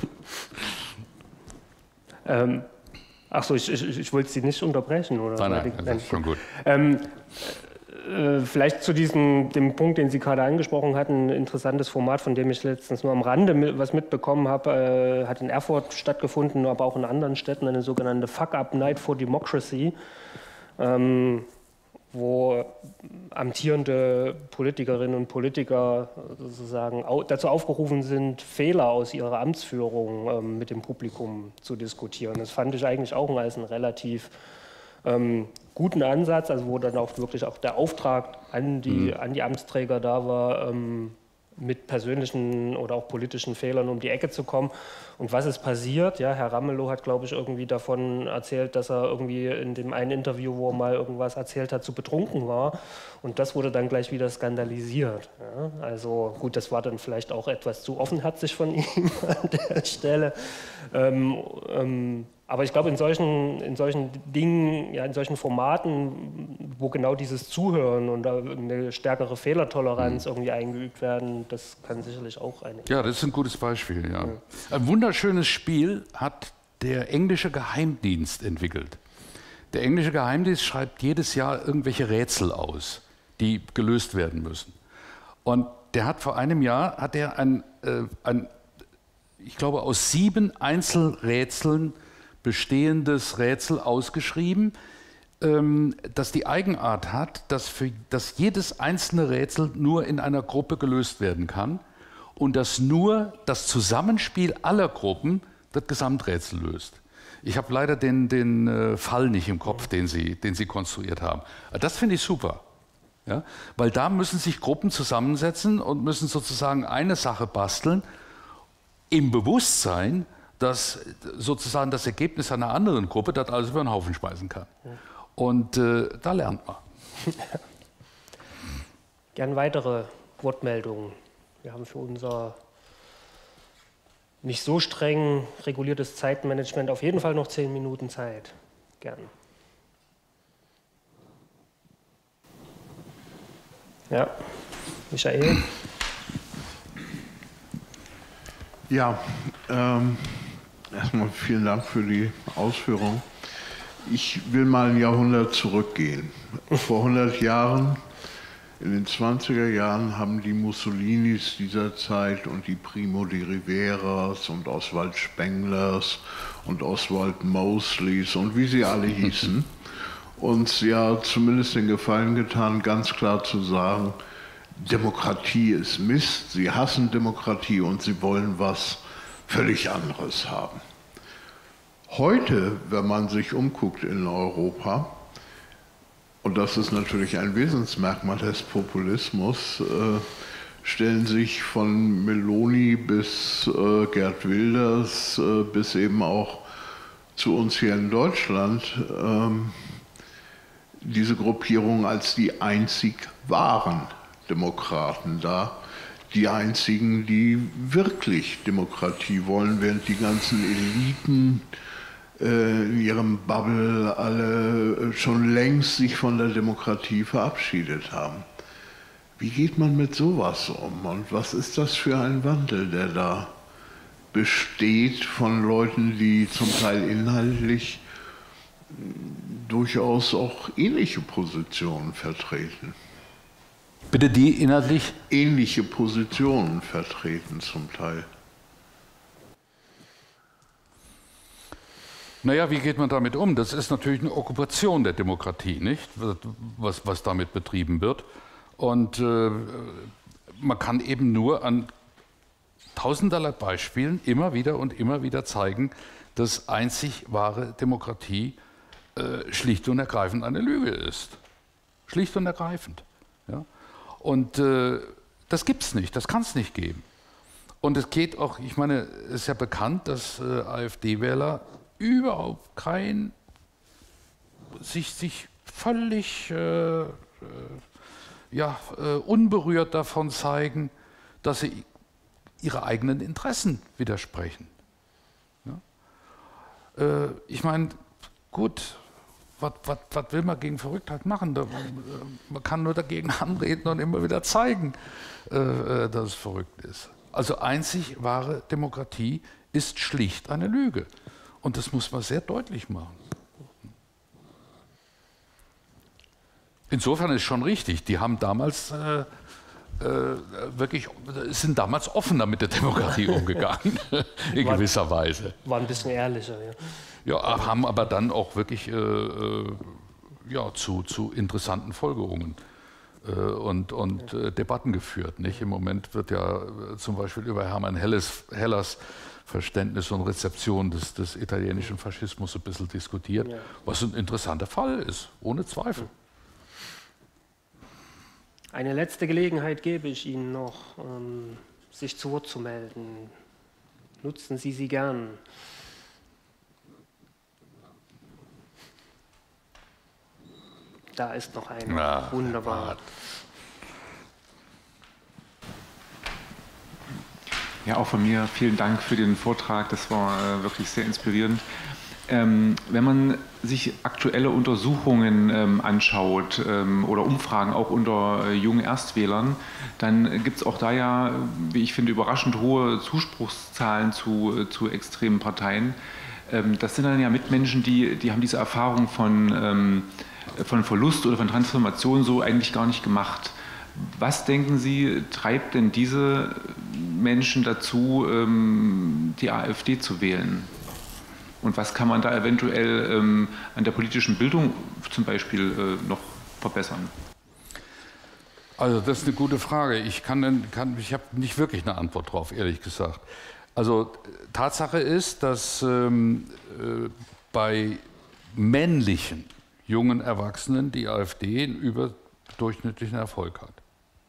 ähm, Achso, ich, ich, ich wollte Sie nicht unterbrechen, oder? Nein, nein, das ist schon gut. Ähm, äh, vielleicht zu diesem dem Punkt, den Sie gerade angesprochen hatten, ein interessantes Format, von dem ich letztens nur am Rande mit, was mitbekommen habe, äh, hat in Erfurt stattgefunden, aber auch in anderen Städten, eine sogenannte Fuck-Up Night for Democracy, ähm, wo amtierende Politikerinnen und Politiker sozusagen dazu aufgerufen sind, Fehler aus ihrer Amtsführung ähm, mit dem Publikum zu diskutieren. Das fand ich eigentlich auch als einen relativ ähm, guten Ansatz, also wo dann auch wirklich auch der Auftrag an die, mhm. an die Amtsträger da war, ähm, mit persönlichen oder auch politischen Fehlern um die Ecke zu kommen. Und was ist passiert? Ja, Herr Ramelow hat, glaube ich, irgendwie davon erzählt, dass er irgendwie in dem einen Interview, wo er mal irgendwas erzählt hat, zu betrunken war. Und das wurde dann gleich wieder skandalisiert. Ja, also gut, das war dann vielleicht auch etwas zu offenherzig von ihm an der Stelle. Ähm, ähm, aber ich glaube, in solchen, in solchen Dingen, ja, in solchen Formaten, wo genau dieses Zuhören und eine stärkere Fehlertoleranz mhm. irgendwie eingeübt werden, das kann sicherlich auch eine. Ja, das ist ein gutes Beispiel. Ja. Ja. Ein wunderschönes Spiel hat der englische Geheimdienst entwickelt. Der englische Geheimdienst schreibt jedes Jahr irgendwelche Rätsel aus, die gelöst werden müssen. Und der hat vor einem Jahr hat er ein, äh, ein ich glaube, aus sieben Einzelrätseln bestehendes Rätsel ausgeschrieben, ähm, das die Eigenart hat, dass, für, dass jedes einzelne Rätsel nur in einer Gruppe gelöst werden kann und dass nur das Zusammenspiel aller Gruppen das Gesamträtsel löst. Ich habe leider den, den äh, Fall nicht im Kopf, den Sie, den Sie konstruiert haben. Das finde ich super, ja? Weil da müssen sich Gruppen zusammensetzen und müssen sozusagen eine Sache basteln, im Bewusstsein, dass sozusagen das Ergebnis einer anderen Gruppe das alles über den Haufen speisen kann. Und äh, da lernt man. Gern weitere Wortmeldungen. Wir haben für unser nicht so streng reguliertes Zeitmanagement auf jeden Fall noch zehn Minuten Zeit. Gern. Ja, Michael? Ja, ähm, erstmal vielen Dank für die Ausführung. Ich will mal ein Jahrhundert zurückgehen. Vor hundert Jahren, in den zwanziger Jahren, haben die Mussolinis dieser Zeit und die Primo de Riveras und Oswald Spenglers und Oswald Mosleys und wie sie alle hießen, uns ja zumindest den Gefallen getan, ganz klar zu sagen, Demokratie ist Mist, sie hassen Demokratie und sie wollen was völlig anderes haben. Heute, wenn man sich umguckt in Europa, und das ist natürlich ein Wesensmerkmal des Populismus, äh, stellen sich von Meloni bis äh, Geert Wilders äh, bis eben auch zu uns hier in Deutschland äh, diese Gruppierung als die einzig wahren Demokraten da, die einzigen, die wirklich Demokratie wollen, während die ganzen Eliten äh, in ihrem Bubble alle schon längst sich von der Demokratie verabschiedet haben. Wie geht man mit sowas um und was ist das für ein Wandel, der da besteht von Leuten, die zum Teil inhaltlich durchaus auch ähnliche Positionen vertreten? Bitte die inhaltlich? Ähnliche Positionen vertreten zum Teil. Naja, wie geht man damit um? Das ist natürlich eine Okkupation der Demokratie, nicht? Was, was damit betrieben wird. Und äh, man kann eben nur an tausenderlei Beispielen immer wieder und immer wieder zeigen, dass einzig wahre Demokratie äh, schlicht und ergreifend eine Lüge ist. Schlicht und ergreifend. Ja? Und äh, das gibt es nicht, das kann es nicht geben. Und es geht auch, ich meine, es ist ja bekannt, dass äh, AfD-Wähler überhaupt kein, sich, sich völlig äh, äh, ja, äh, unberührt davon zeigen, dass sie ihre eigenen Interessen widersprechen. Ja? Äh, ich meine, gut, was will man gegen Verrücktheit machen? Da, man kann nur dagegen anreden und immer wieder zeigen, äh, dass es verrückt ist. Also einzig wahre Demokratie ist schlicht eine Lüge. Und das muss man sehr deutlich machen. Insofern ist schon richtig, die haben damals äh, äh, wirklich, sind damals offener mit der Demokratie umgegangen, in war, gewisser Weise. War ein bisschen ehrlicher, ja. Ja, haben aber dann auch wirklich äh, äh, ja, zu, zu interessanten Folgerungen äh, und, und äh, Debatten geführt. Nicht? Im Moment wird ja äh, zum Beispiel über Hermann Helles, Hellers Verständnis und Rezeption des, des italienischen Faschismus ein bisschen diskutiert, ja. Was ein interessanter Fall ist, ohne Zweifel. Eine letzte Gelegenheit gebe ich Ihnen noch, ähm, sich zu Wort zu melden. Nutzen Sie sie gern. Da ist noch ein. Ja, Wunderbar. Ja, auch von mir vielen Dank für den Vortrag. Das war äh, wirklich sehr inspirierend. Ähm, wenn man sich aktuelle Untersuchungen ähm, anschaut ähm, oder Umfragen auch unter äh, jungen Erstwählern, dann gibt es auch da ja, wie ich finde, überraschend hohe Zuspruchszahlen zu, äh, zu extremen Parteien. Ähm, das sind dann ja Mitmenschen, die, die haben diese Erfahrung von, ähm, von Verlust oder von Transformation so eigentlich gar nicht gemacht. Was denken Sie, treibt denn diese Menschen dazu, ähm, die AfD zu wählen? Und was kann man da eventuell ähm, an der politischen Bildung zum Beispiel äh, noch verbessern? Also das ist eine gute Frage. Ich, kann, kann, ich habe nicht wirklich eine Antwort drauf, ehrlich gesagt. Also Tatsache ist, dass ähm, äh, bei männlichen jungen Erwachsenen die AfD einen überdurchschnittlichen Erfolg hat.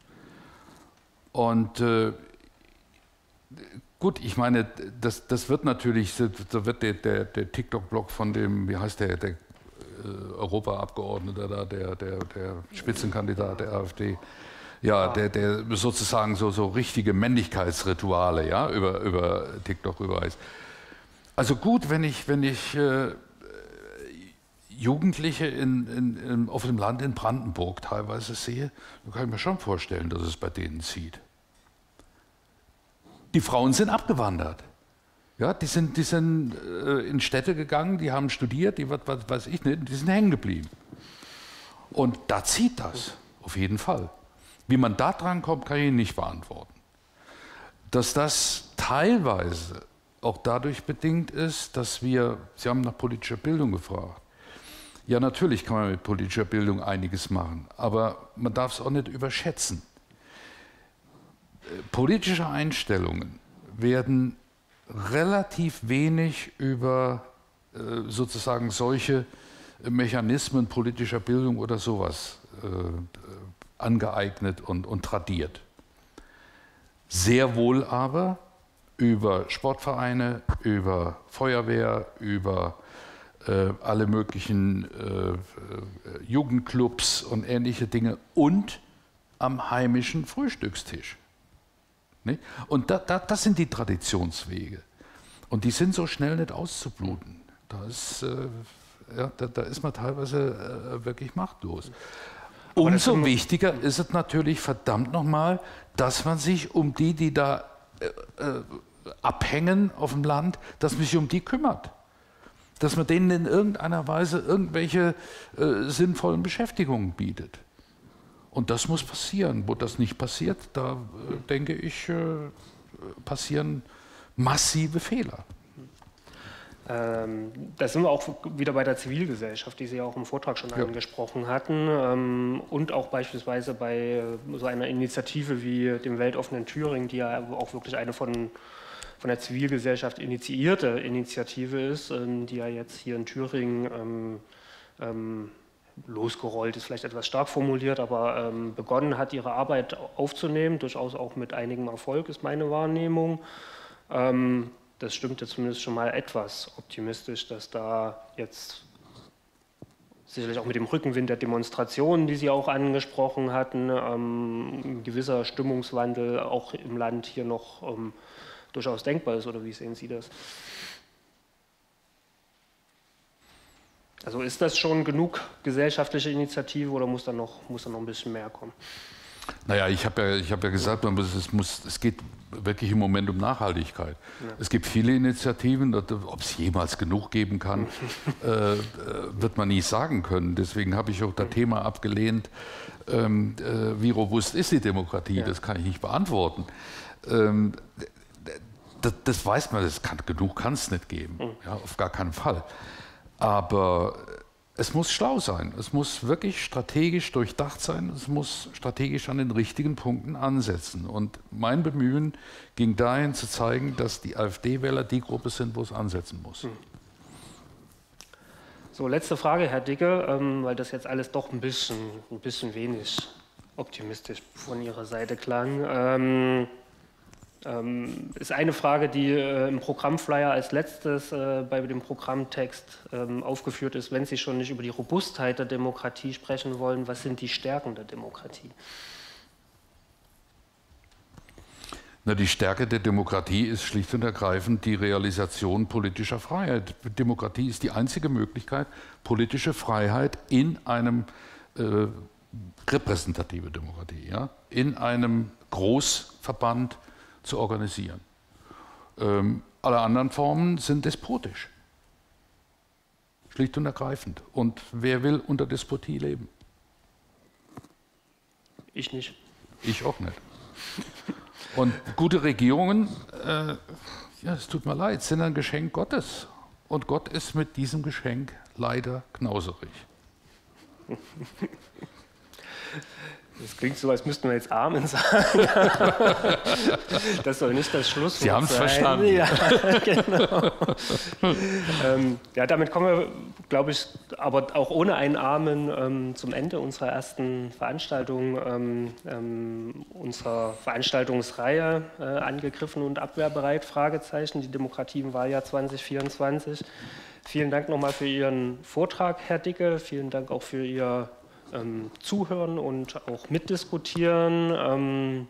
Und äh, gut, ich meine, das, das wird natürlich, da wird der, der, der TikTok-Blog von dem, wie heißt der, der äh, Europaabgeordnete da, der, der, der Spitzenkandidat der AfD, ja, der, der sozusagen so, so richtige Männlichkeitsrituale, ja, über, über TikTok rüberweist. Also gut, wenn ich, wenn ich äh, Jugendliche in, in, in, auf dem Land in Brandenburg teilweise sehe, dann kann ich mir schon vorstellen, dass es bei denen zieht. Die Frauen sind abgewandert. Ja, die sind, die sind äh, in Städte gegangen, die haben studiert, die was, was weiß ich nicht, die sind hängen geblieben. Und da zieht das, auf jeden Fall. Wie man da dran kommt, kann ich Ihnen nicht beantworten. Dass das teilweise auch dadurch bedingt ist, dass wir, Sie haben nach politischer Bildung gefragt. Ja, natürlich kann man mit politischer Bildung einiges machen, aber man darf es auch nicht überschätzen. Politische Einstellungen werden relativ wenig über äh, sozusagen solche Mechanismen politischer Bildung oder sowas äh, angeeignet und, und tradiert. Sehr wohl aber über Sportvereine, über Feuerwehr, über äh, alle möglichen äh, Jugendclubs und ähnliche Dinge und am heimischen Frühstückstisch. Nicht? Und da, da, das sind die Traditionswege. Und die sind so schnell nicht auszubluten. Da ist, äh, ja, da, da ist man teilweise äh, wirklich machtlos. Umso wichtiger ist es natürlich, verdammt nochmal, dass man sich um die, die da äh, äh, abhängen auf dem Land, dass man sich um die kümmert. Dass man denen in irgendeiner Weise irgendwelche äh, sinnvollen Beschäftigungen bietet. Und das muss passieren. Wo das nicht passiert, da äh, denke ich, äh, passieren massive Fehler. Ähm, da sind wir auch wieder bei der Zivilgesellschaft, die Sie ja auch im Vortrag schon ja. angesprochen hatten. Ähm, und auch beispielsweise bei so einer Initiative wie dem Weltoffenen Thüringen, die ja auch wirklich eine von, von der Zivilgesellschaft initiierte Initiative ist, ähm, die ja jetzt hier in Thüringen ähm, ähm, losgerollt ist vielleicht etwas stark formuliert, aber ähm, begonnen hat, ihre Arbeit aufzunehmen, durchaus auch mit einigem Erfolg, ist meine Wahrnehmung. Ähm, das stimmte zumindest schon mal etwas optimistisch, dass da jetzt sicherlich auch mit dem Rückenwind der Demonstrationen, die Sie auch angesprochen hatten, ähm, ein gewisser Stimmungswandel auch im Land hier noch ähm, durchaus denkbar ist, oder wie sehen Sie das? Also ist das schon genug gesellschaftliche Initiative oder muss da noch, muss da noch ein bisschen mehr kommen? Naja, ich habe ja, ich hab ja gesagt, man muss, es, muss, es geht wirklich im Moment um Nachhaltigkeit. Ja. Es gibt viele Initiativen, ob es jemals genug geben kann, äh, wird man nie sagen können. Deswegen habe ich auch das Thema abgelehnt, ähm, äh, wie robust ist die Demokratie, ja. Das kann ich nicht beantworten. Ähm, das, das weiß man, das kann, genug kann es nicht geben, mhm. ja, auf gar keinen Fall. Aber es muss schlau sein, es muss wirklich strategisch durchdacht sein, es muss strategisch an den richtigen Punkten ansetzen. Und mein Bemühen ging dahin zu zeigen, dass die AfD-Wähler die Gruppe sind, wo es ansetzen muss. So, letzte Frage, Herr Dicke, ähm, weil das jetzt alles doch ein bisschen, ein bisschen wenig optimistisch von Ihrer Seite klang. Ähm, Ähm, ist eine Frage, die äh, im Programmflyer als letztes äh, bei dem Programmtext ähm, aufgeführt ist. Wenn Sie schon nicht über die Robustheit der Demokratie sprechen wollen, was sind die Stärken der Demokratie? Na, die Stärke der Demokratie ist schlicht und ergreifend die Realisation politischer Freiheit. Demokratie ist die einzige Möglichkeit, politische Freiheit in einem äh, repräsentative Demokratie, ja, in einem Großverband zu organisieren. Ähm, alle anderen Formen sind despotisch. Schlicht und ergreifend. Und wer will unter Despotie leben? Ich nicht. Ich auch nicht. Und gute Regierungen, äh, ja, es tut mir leid, sind ein Geschenk Gottes. Und Gott ist mit diesem Geschenk leider knauserig. Das klingt so, als müssten wir jetzt Amen sagen. Das soll nicht das Schlusswort sein. Sie haben es verstanden. Ja, genau. ähm, ja, damit kommen wir, glaube ich, aber auch ohne einen Amen ähm, zum Ende unserer ersten Veranstaltung, ähm, ähm, unserer Veranstaltungsreihe äh, Angegriffen und abwehrbereit, Fragezeichen, die Demokratie im Wahljahr zwanzig vierundzwanzig. Vielen Dank nochmal für Ihren Vortrag, Herr Dicke. Vielen Dank auch für Ihr Ähm, zuhören und auch mitdiskutieren. Ähm,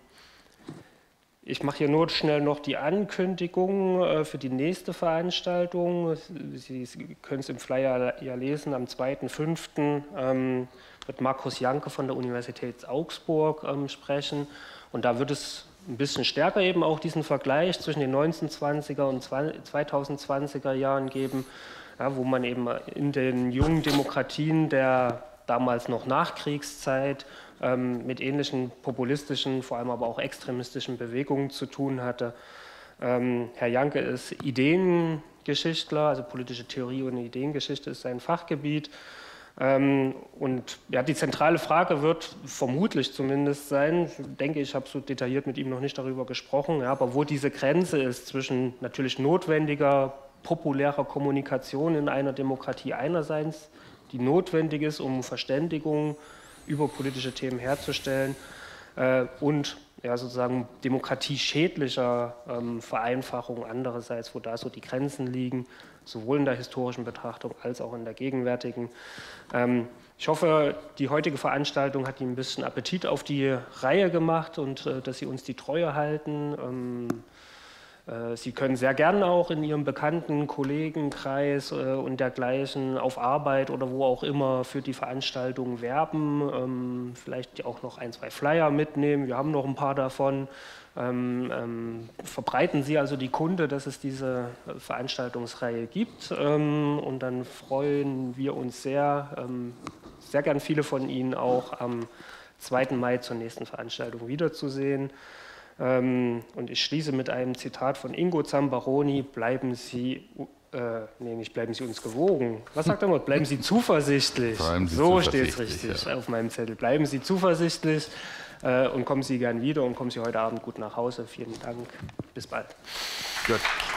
ich mache hier nur schnell noch die Ankündigung äh, für die nächste Veranstaltung. Sie, Sie können es im Flyer ja lesen. Am zweiten fünften Ähm, wird Markus Janke von der Universität Augsburg ähm, sprechen. Und da wird es ein bisschen stärker eben auch diesen Vergleich zwischen den neunzehnhundertzwanziger und zweitausendzwanziger Jahren geben, ja, wo man eben in den jungen Demokratien der damals noch Nachkriegszeit ähm, mit ähnlichen populistischen, vor allem aber auch extremistischen Bewegungen zu tun hatte. Ähm, Herr Janke ist Ideengeschichtler, also politische Theorie und Ideengeschichte ist sein Fachgebiet. Ähm, und ja, die zentrale Frage wird vermutlich zumindest sein, ich denke, ich habe so detailliert mit ihm noch nicht darüber gesprochen, ja, aber wo diese Grenze ist zwischen natürlich notwendiger, populärer Kommunikation in einer Demokratie einerseits, die notwendig ist, um Verständigung über politische Themen herzustellen äh, und ja, sozusagen demokratieschädlicher ähm, Vereinfachung andererseits, wo da so die Grenzen liegen, sowohl in der historischen Betrachtung als auch in der gegenwärtigen. Ähm, ich hoffe, die heutige Veranstaltung hat Ihnen ein bisschen Appetit auf die Reihe gemacht und äh, dass Sie uns die Treue halten. Ähm, Sie können sehr gerne auch in Ihrem bekannten Kollegenkreis und dergleichen auf Arbeit oder wo auch immer für die Veranstaltung werben, vielleicht auch noch ein, zwei Flyer mitnehmen, wir haben noch ein paar davon. Verbreiten Sie also die Kunde, dass es diese Veranstaltungsreihe gibt und dann freuen wir uns sehr, sehr gern viele von Ihnen auch am zweiten Mai zur nächsten Veranstaltung wiederzusehen. Und ich schließe mit einem Zitat von Ingo Zambaroni: Bleiben Sie, äh, nee, nicht bleiben Sie uns gewogen. Was sagt er mal? Bleiben Sie zuversichtlich. Bleiben Sie so steht es richtig ja. auf meinem Zettel. Bleiben Sie zuversichtlich äh, und kommen Sie gern wieder und kommen Sie heute Abend gut nach Hause. Vielen Dank. Bis bald. Gut.